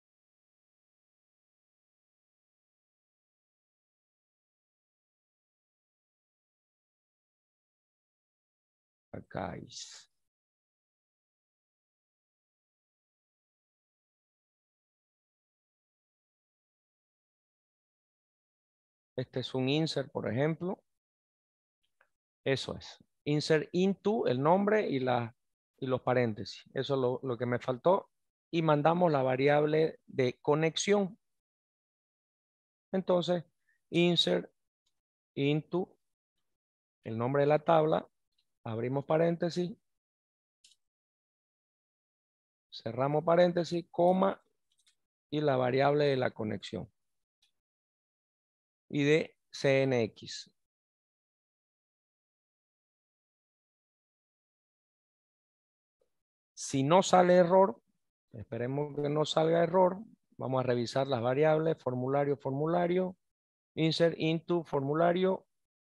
Acá es. Este es un insert, por ejemplo. Eso es. Insert into, el nombre y los paréntesis. Eso es lo que me faltó. Y mandamos la variable de conexión. Entonces, insert into, el nombre de la tabla. Abrimos paréntesis. Cerramos paréntesis, coma y la variable de la conexión. Y de CNX. Si no sale error, esperemos que no salga error. Vamos a revisar las variables, formulario, insert into formulario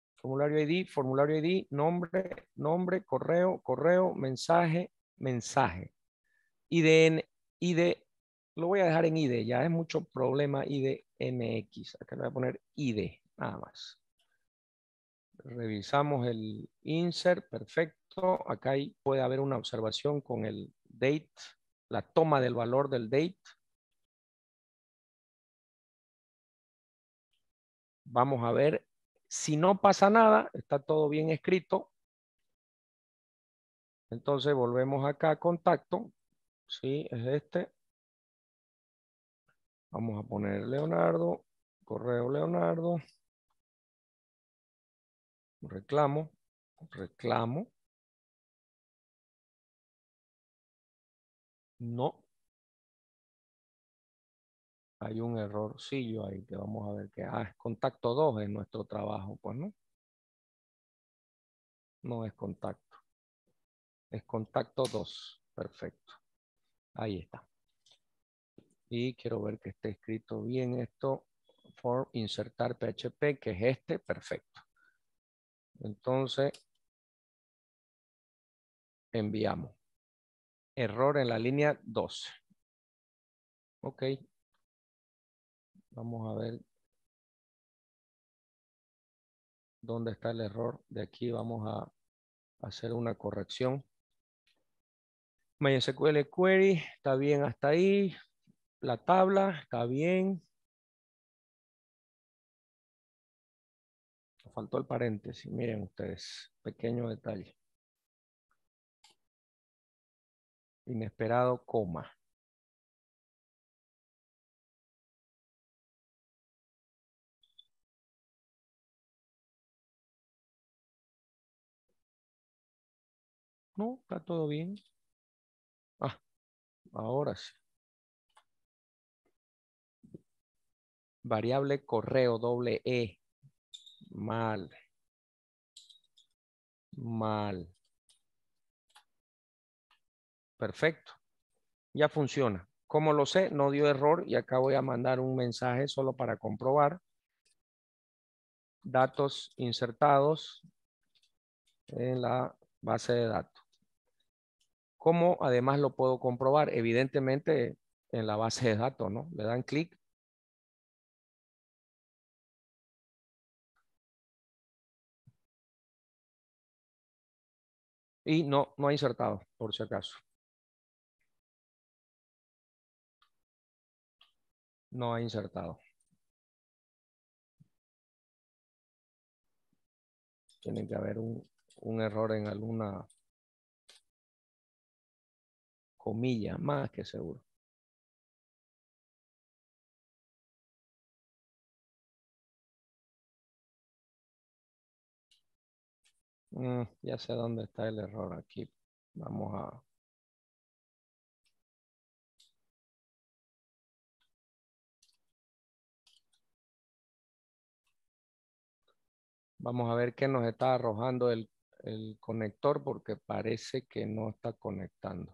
ID, nombre, correo, mensaje. ID, lo voy a dejar en ID, ya es mucho problema IDNX. Acá le voy a poner ID, nada más. Revisamos el insert, perfecto. Acá puede haber una observación con el date, la toma del valor del date. Vamos a ver si no pasa nada, está todo bien escrito. Entonces volvemos acá a contacto. Sí, es este. Vamos a poner Leonardo, correo Leonardo. Reclamo. No. Hay un errorcillo ahí que vamos a ver que es contacto 2 en nuestro trabajo, pues no. No es contacto. Es contacto 2. Perfecto. Ahí está. Y quiero ver que esté escrito bien esto. Form insertar PHP, que es este. Perfecto. Entonces, enviamos. Error en la línea 12. Ok. Vamos a ver dónde está el error. De aquí vamos a hacer una corrección. MySQL query, está bien hasta ahí. La tabla, está bien. Faltó el paréntesis, miren ustedes, pequeño detalle. Inesperado, coma. No, está todo bien. Ah, ahora sí. Variable correo, doble E. Mal. Mal. Perfecto. Ya funciona. Como lo sé, no dio error y acá voy a mandar un mensaje solo para comprobar. Datos insertados en la base de datos. ¿Cómo además lo puedo comprobar? Evidentemente en la base de datos, ¿no? Le dan clic. Y no ha insertado, por si acaso. No ha insertado. Tiene que haber un error en alguna comilla, más que seguro. Ya sé dónde está el error aquí. Vamos a... Vamos a ver qué nos está arrojando el conector porque parece que no está conectando.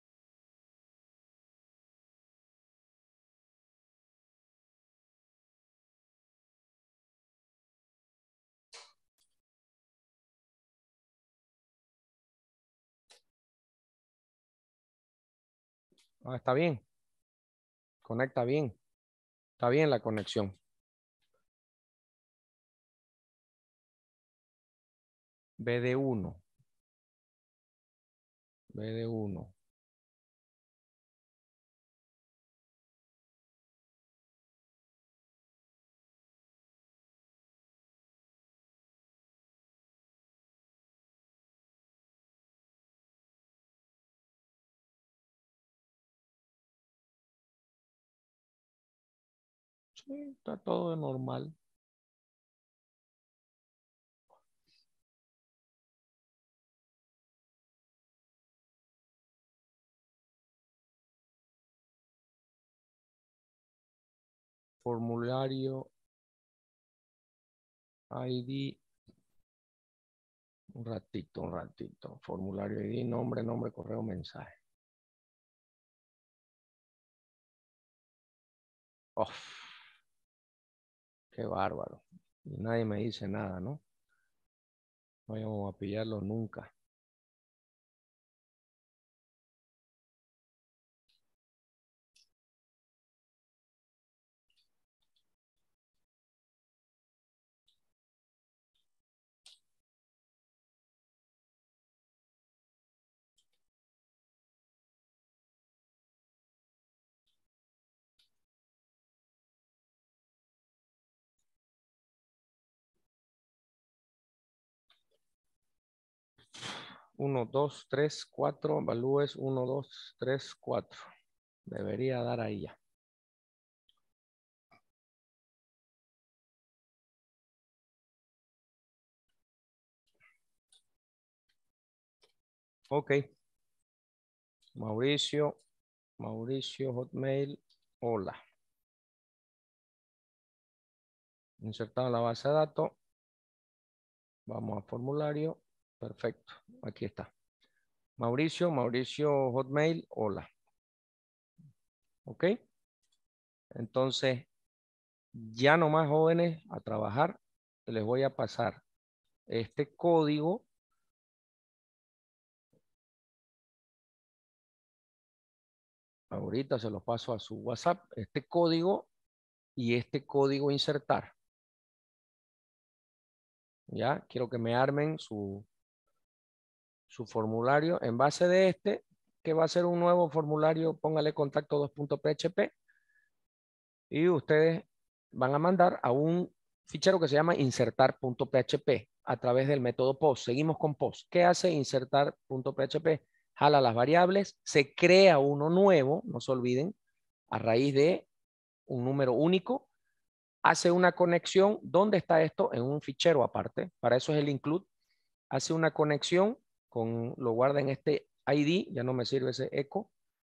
Ah, está bien. Conecta bien. Está bien la conexión. BD1. BD1. Sí, está todo normal. Formulario ID. Un ratito, un ratito. Formulario ID, nombre, correo, mensaje. Oh, qué bárbaro. Y nadie me dice nada, ¿no? No vamos a pillarlo nunca. Uno, dos, tres, cuatro. Valúes 1, 2, 3, 4. Debería dar ahí ya. Ok. Mauricio Hotmail. Hola. Insertado en la base de datos. Vamos a formulario. Perfecto. Aquí está. Mauricio Hotmail. Hola. Ok. Entonces, ya nomás jóvenes a trabajar. Les voy a pasar este código. Ahorita se los paso a su WhatsApp. Este código y este código insertar. Ya, quiero que me armen su formulario en base de este, que va a ser un nuevo formulario, póngale contacto 2.php y ustedes van a mandar a un fichero que se llama insertar.php a través del método post. Seguimos con post. ¿Qué hace insertar.php? Jala las variables, se crea uno nuevo, no se olviden, a raíz de un número único, hace una conexión. ¿Dónde está esto? En un fichero aparte. Para eso es el include. Hace una conexión lo guarda en este ID, ya no me sirve ese eco,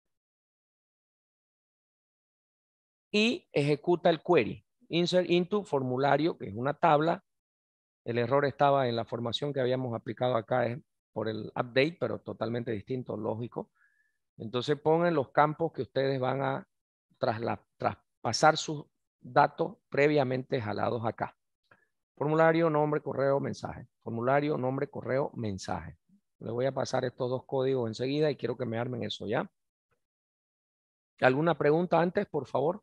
y ejecuta el query. Insert into formulario, que es una tabla. El error estaba en la formación que habíamos aplicado acá por el update, pero totalmente distinto, lógico. Entonces pongan los campos que ustedes van a traspasar sus datos previamente jalados acá. Formulario, nombre, correo, mensaje. Formulario, nombre, correo, mensaje. Le voy a pasar estos dos códigos enseguida y quiero que me armen eso ya. ¿Alguna pregunta antes, por favor?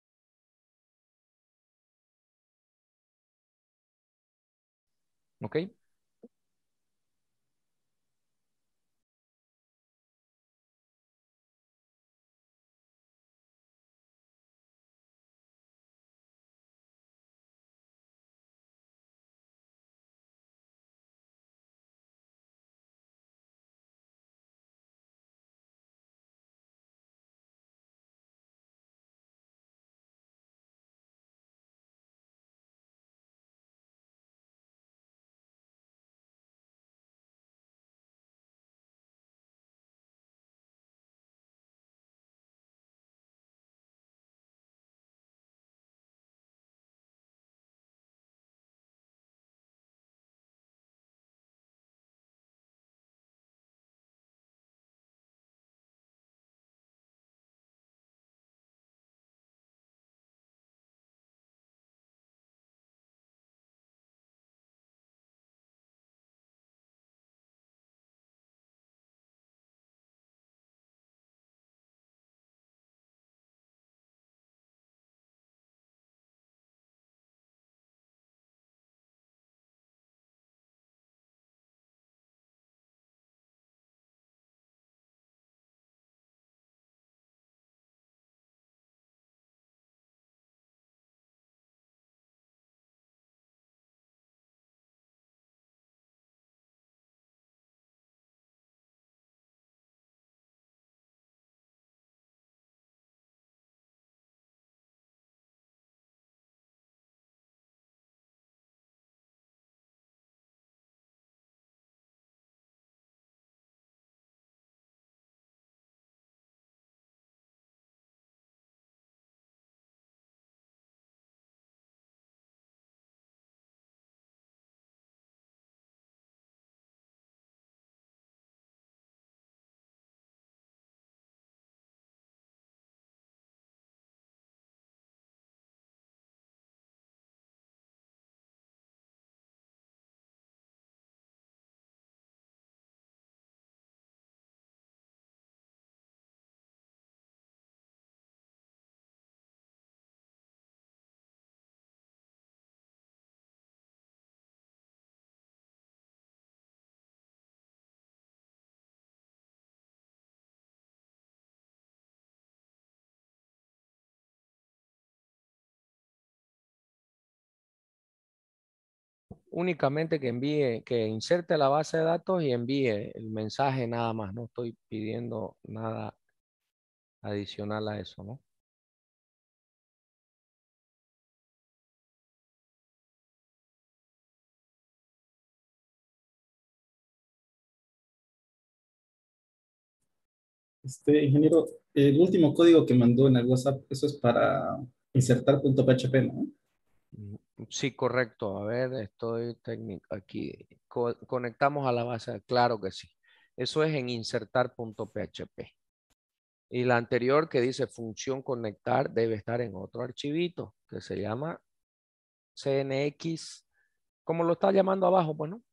¿Ok? Únicamente que envíe, que inserte la base de datos y envíe el mensaje nada más. No estoy pidiendo nada adicional a eso, ¿no? Ingeniero, el último código que mandó en el WhatsApp, eso es para insertar.php, ¿no? Sí, correcto. A ver, estoy técnico aquí. Conectamos a la base. Claro que sí. Eso es en insertar.php. Y la anterior que dice función conectar debe estar en otro archivito que se llama CNX, como lo está llamando abajo, pues, ¿no?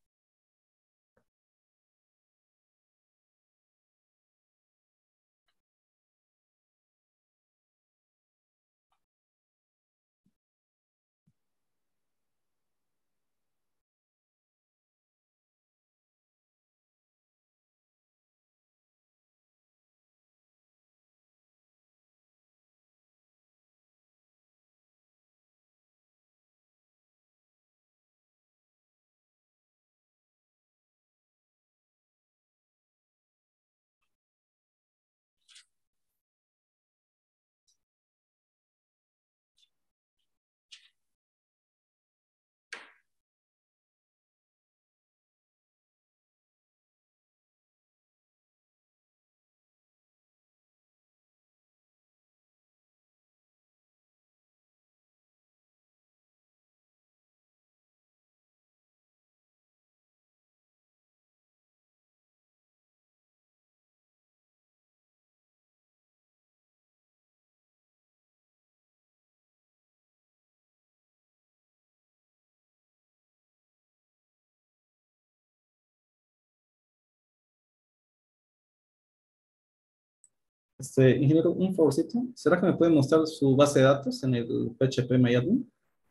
Ingeniero, un favorcito. ¿Será que me puede mostrar su base de datos en el PHP MyAdmin?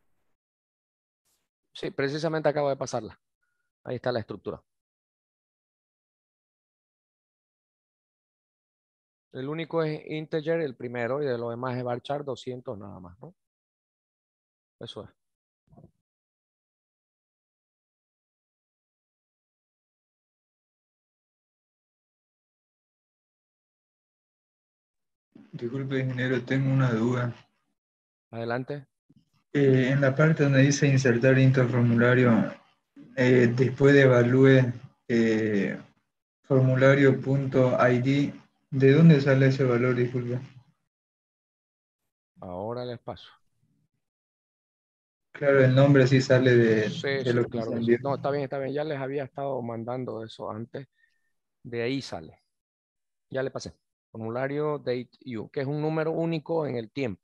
Sí, precisamente acabo de pasarla. Ahí está la estructura. El único es integer, el primero, y de lo demás es varchar 200 nada más, ¿no? Eso es. Disculpe, ingeniero, tengo una duda. Adelante. En la parte donde dice insertar interformulario, después de evalúe formulario.id, ¿de dónde sale ese valor? Disculpe. Ahora les paso. Claro, el nombre sí sale Sí, de sí, lo que claro se que sí. envió. No, está bien, está bien. Ya les había estado mandando eso antes. De ahí sale. Ya le pasé. Formulario date you, que es un número único en el tiempo.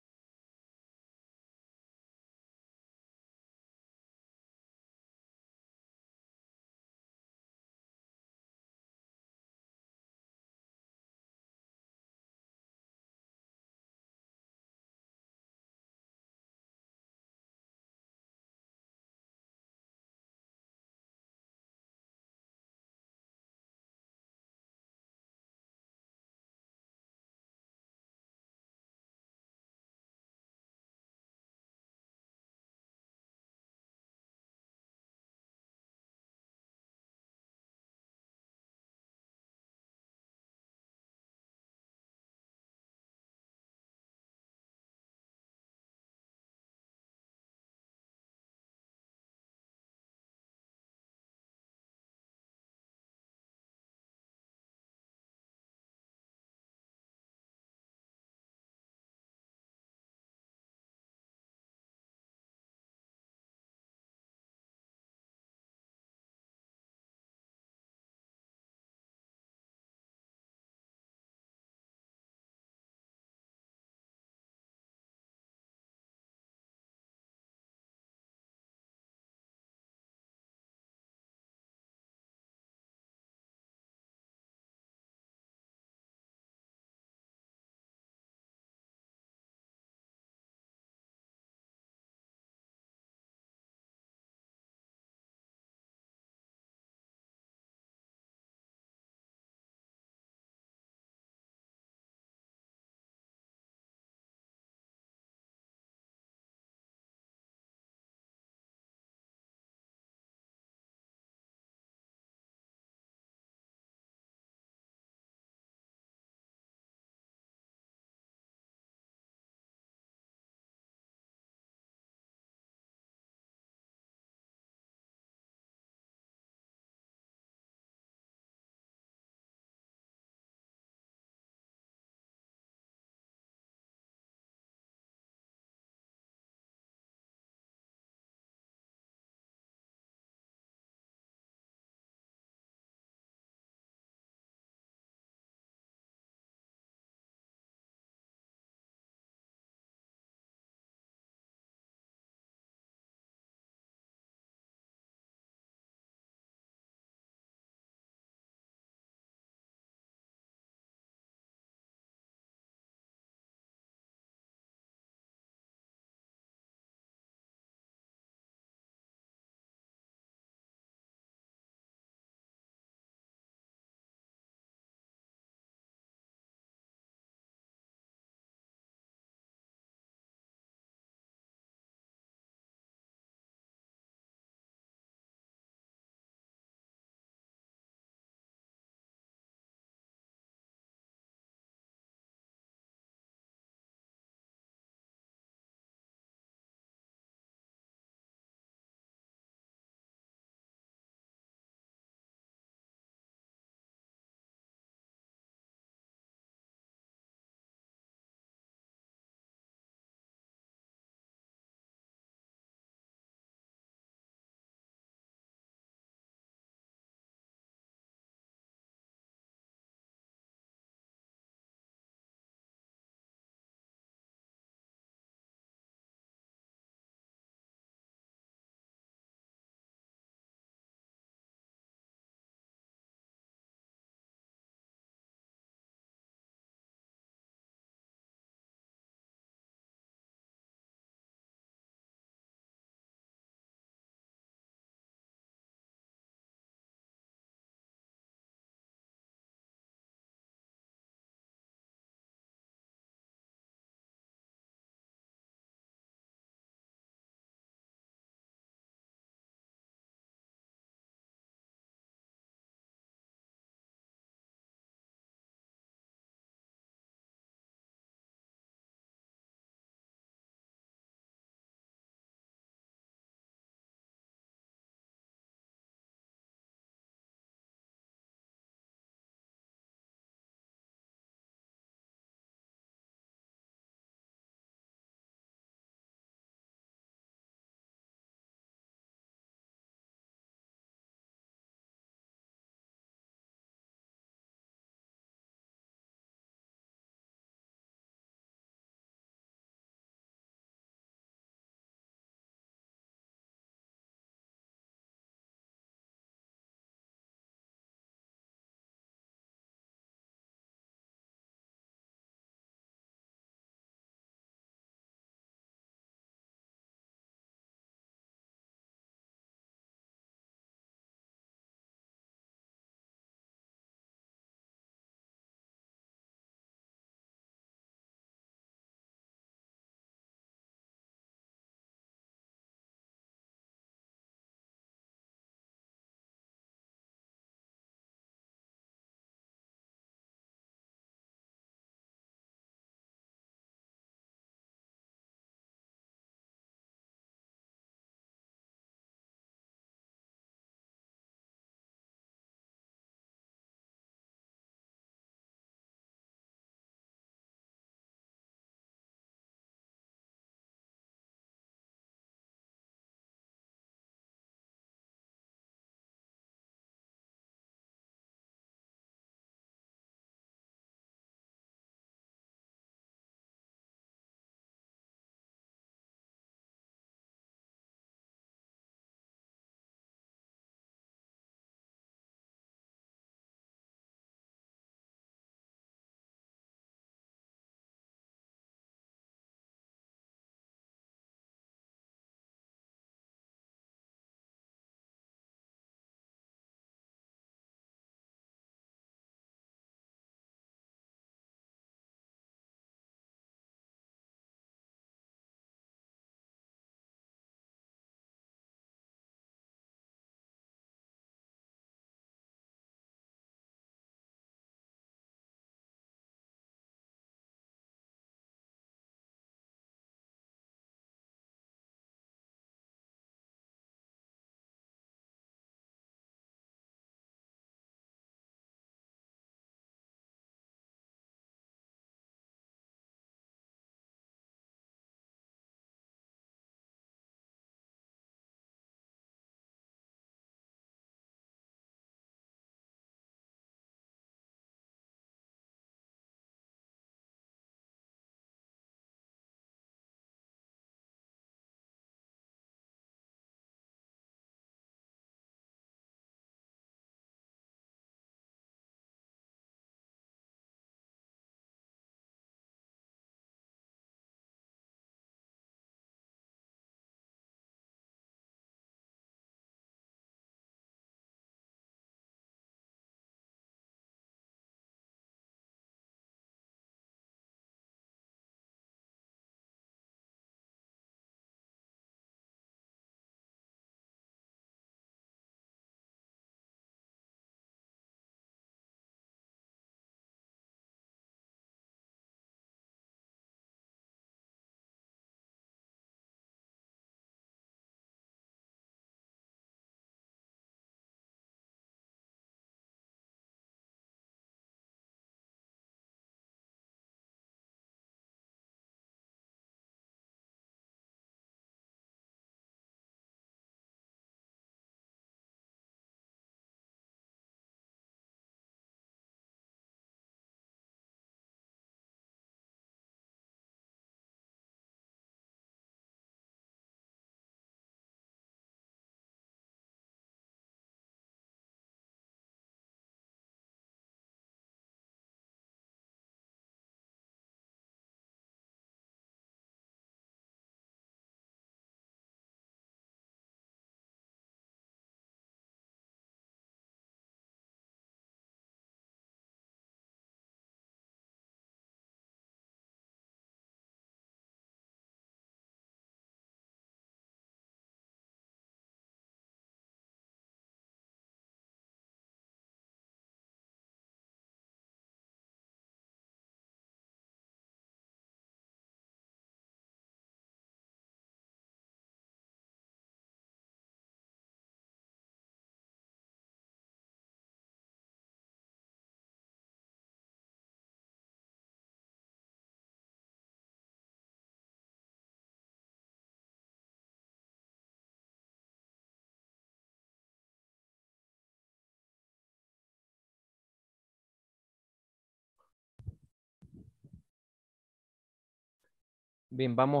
Bien, vamos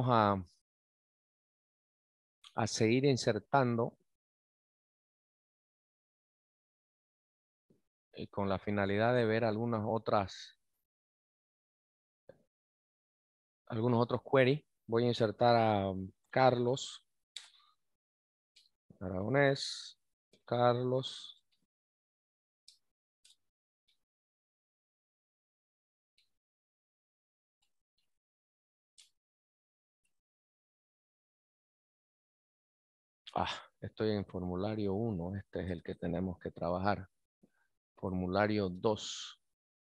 a seguir insertando con la finalidad de ver algunos otros queries. Voy a insertar a Carlos Aragonés, Carlos. Estoy en formulario 1. Este es el que tenemos que trabajar. Formulario 2.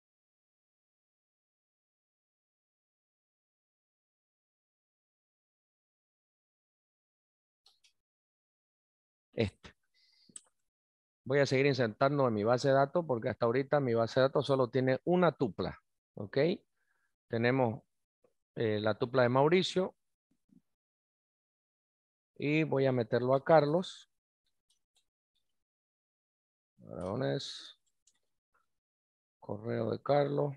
Este. Voy a seguir insertando en mi base de datos porque hasta ahorita mi base de datos solo tiene una tupla. ¿Ok? Tenemos la tupla de Mauricio. Y voy a meterlo a Carlos Aragonés. Correo de Carlos.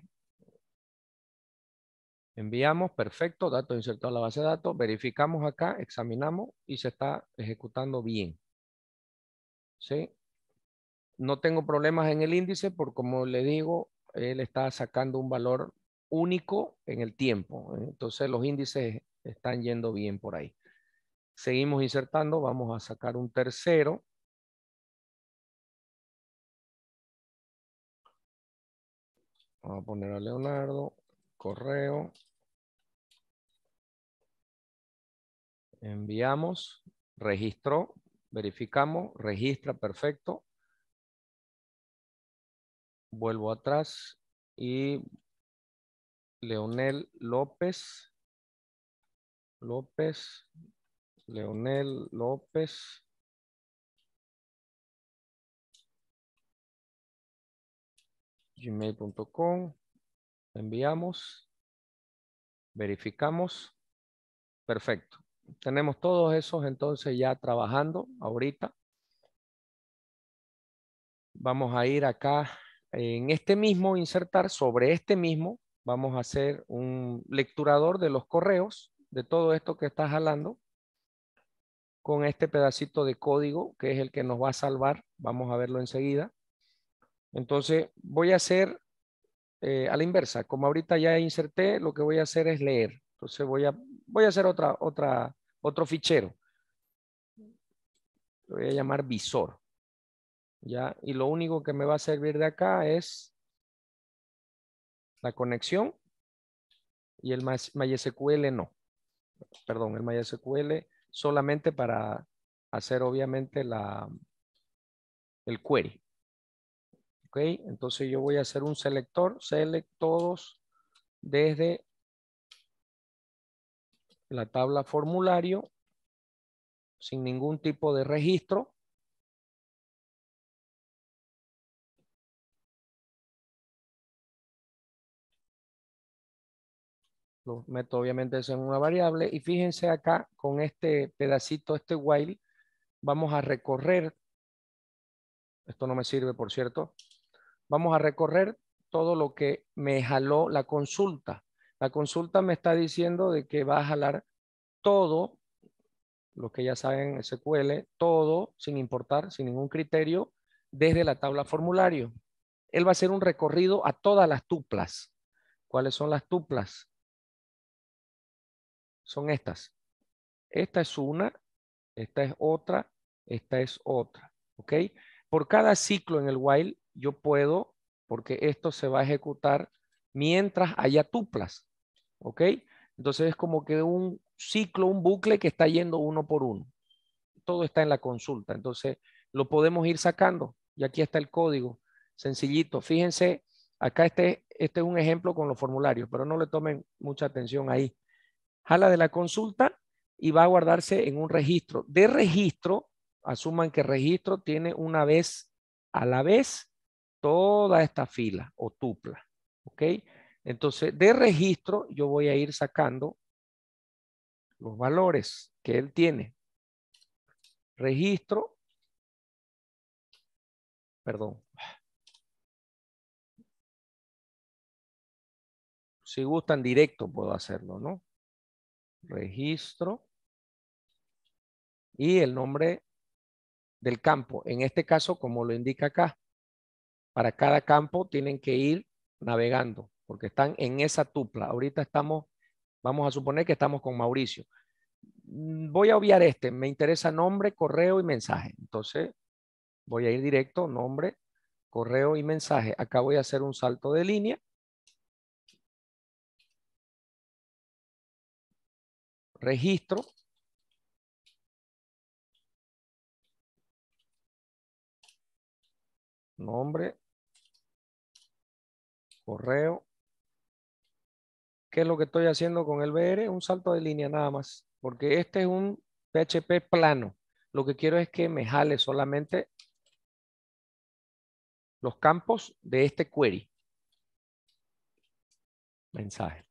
Enviamos, perfecto, datos insertados a la base de datos. Verificamos acá, examinamos y se está ejecutando bien. ¿Sí? No tengo problemas en el índice porque, como le digo, él está sacando un valor único en el tiempo. Entonces los índices están yendo bien por ahí. Seguimos insertando, vamos a sacar un tercero. Vamos a poner a Leonardo, correo. Enviamos, registró, verificamos, registra, perfecto. Vuelvo atrás y Leonel López, Leonel López, gmail.com, enviamos, verificamos, perfecto. Tenemos todos esos entonces ya trabajando ahorita. Vamos a ir acá en este mismo, insertar sobre este mismo, vamos a hacer un lecturador de los correos, de todo esto que está jalando, con este pedacito de código que es el que nos va a salvar. Vamos a verlo enseguida. Entonces voy a hacer a la inversa. Como ahorita ya inserté, lo que voy a hacer es leer. Entonces voy a hacer otro fichero. Lo voy a llamar visor. ¿Ya? Y lo único que me va a servir de acá es la conexión y el MySQL no. Perdón, el MySQL solamente para hacer obviamente el query. ¿Ok? Entonces yo voy a hacer un selector, select todos desde la tabla formulario sin ningún tipo de registro. Los meto obviamente eso en una variable y fíjense acá con este pedacito, este while, vamos a recorrer, esto no me sirve por cierto, vamos a recorrer todo lo que me jaló la consulta. La consulta me está diciendo de que va a jalar todo, lo que ya saben SQL, todo sin importar, sin ningún criterio, desde la tabla formulario. Él va a hacer un recorrido a todas las tuplas. ¿Cuáles son las tuplas? Son estas. Esta es una, esta es otra, esta es otra. ¿Ok? Por cada ciclo en el while yo puedo, porque esto se va a ejecutar mientras haya tuplas. ¿Ok? Entonces es como que un ciclo, un bucle que está yendo uno por uno. Todo está en la consulta. Entonces lo podemos ir sacando. Y aquí está el código. Sencillito. Fíjense, acá este es un ejemplo con los formularios, pero no le tomen mucha atención ahí. Jala de la consulta y va a guardarse en un registro. De registro, asuman que registro tiene una vez a la vez toda esta fila o tupla. ¿Ok? Entonces, de registro yo voy a ir sacando los valores que él tiene. Registro, perdón. Si gustan directo puedo hacerlo, ¿no? registro y el nombre del campo. En este caso, como lo indica acá, para cada campo tienen que ir navegando porque están en esa tupla. Ahorita estamos, vamos a suponer que estamos con Mauricio. Voy a obviar este, me interesa nombre, correo y mensaje. Entonces voy a ir directo, nombre, correo y mensaje. Acá voy a hacer un salto de línea. Registro. Nombre, correo. ¿Qué es lo que estoy haciendo con el BR? Un salto de línea nada más, porque este es un PHP plano. Lo que quiero es que me jale solamente los campos de este query. Mensaje.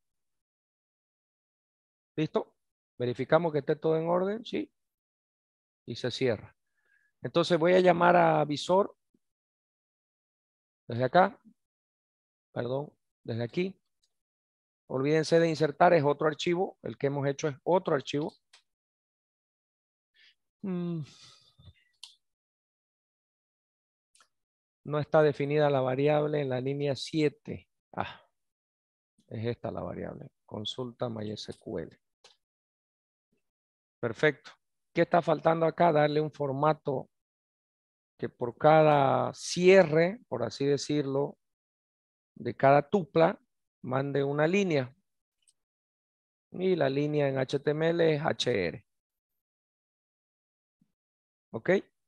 ¿Listo? Verificamos que esté todo en orden, sí. Y se cierra. Entonces voy a llamar a visor desde acá. Perdón, desde aquí. Olvídense de insertar, es otro archivo. El que hemos hecho es otro archivo. No está definida la variable en la línea 7. Es esta la variable. Consulta MySQL. Perfecto. ¿Qué está faltando acá? Darle un formato que por cada cierre, por así decirlo, de cada tupla, mande una línea. Y la línea en HTML es HR. ¿Ok?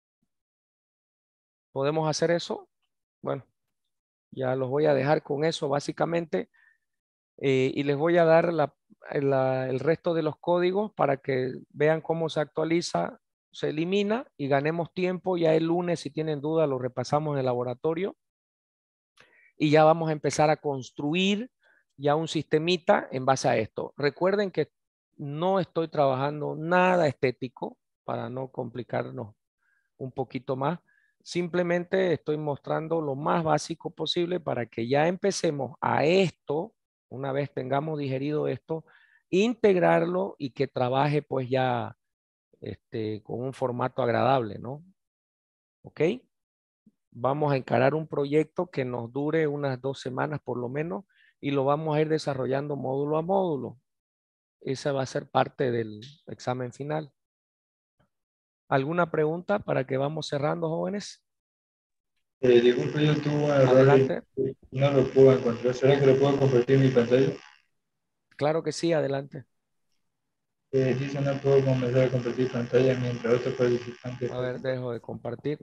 ¿Podemos hacer eso? Bueno, ya los voy a dejar con eso básicamente. Y les voy a dar el resto de los códigos para que vean cómo se actualiza, se elimina y ganemos tiempo. Ya el lunes, si tienen duda, lo repasamos en el laboratorio. Y ya vamos a empezar a construir ya un sistemita en base a esto. Recuerden que no estoy trabajando nada estético para no complicarnos un poquito más. Simplemente estoy mostrando lo más básico posible para que ya empecemos a esto, una vez tengamos digerido esto, integrarlo y que trabaje pues ya con un formato agradable, ¿no? ¿Ok? Vamos a encarar un proyecto que nos dure unas 2 semanas por lo menos y lo vamos a ir desarrollando módulo a módulo. Esa va a ser parte del examen final. ¿Alguna pregunta para que vamos cerrando, jóvenes? Disculpe, yo tuve un error Adelante. y no lo puedo encontrar. ¿Será que lo puedo compartir en mi pantalla? Claro que sí, adelante. Dice no puedo comenzar a compartir pantalla mientras otro participante A está ver, dejo de compartir.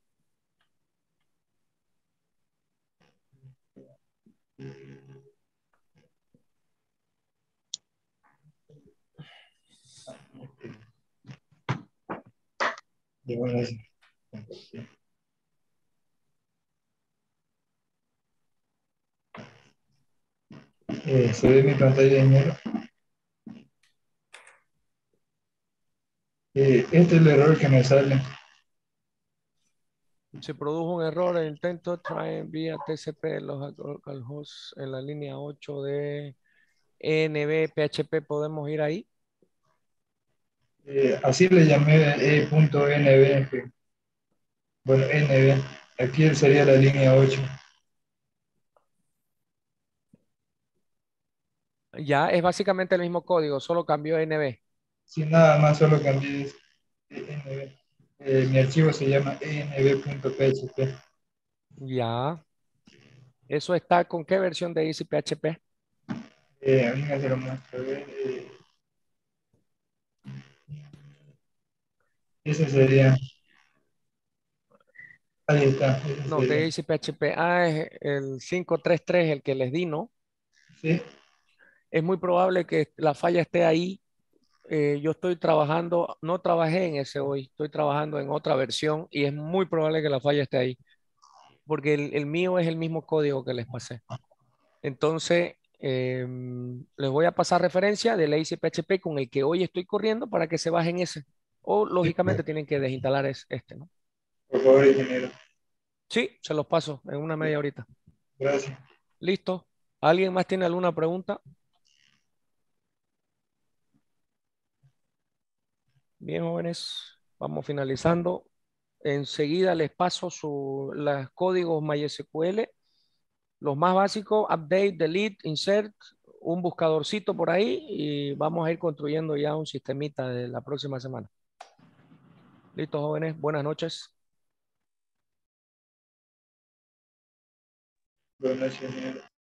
de buenas. Se ve mi pantalla de negro. Este es el error que me sale. Se produjo un error en intento try vía TCP local host en la línea 8 de NB PHP. ¿Podemos ir ahí? Así le llamé .nb. Bueno, nb. Aquí sería la línea 8. Ya, es básicamente el mismo código, solo cambió NB. Sin nada más, solo cambié env. Mi archivo se llama env.php. Ya. ¿Eso está con qué versión de Easy PHP? A mí me se lo muestro. Ese sería. Ahí está. Ese No, de sería. Easy PHP. Es el 533 el que les di, ¿no? Sí. Es muy probable que la falla esté ahí. Yo estoy trabajando, no trabajé en ese hoy, estoy trabajando en otra versión y es muy probable que la falla esté ahí, porque el mío es el mismo código que les pasé. Entonces, les voy a pasar referencia del Lazy PHP con el que hoy estoy corriendo para que se bajen ese. O lógicamente tienen que desinstalar este, ¿no? Por favor, ingeniero. Sí, se los paso en una media horita. Gracias. Listo. ¿Alguien más tiene alguna pregunta? Bien, jóvenes, vamos finalizando. Enseguida les paso los códigos MySQL, los más básicos, update, delete, insert, un buscadorcito por ahí y vamos a ir construyendo ya un sistemita de la próxima semana. Listo, jóvenes, buenas noches. Buenas noches, señor.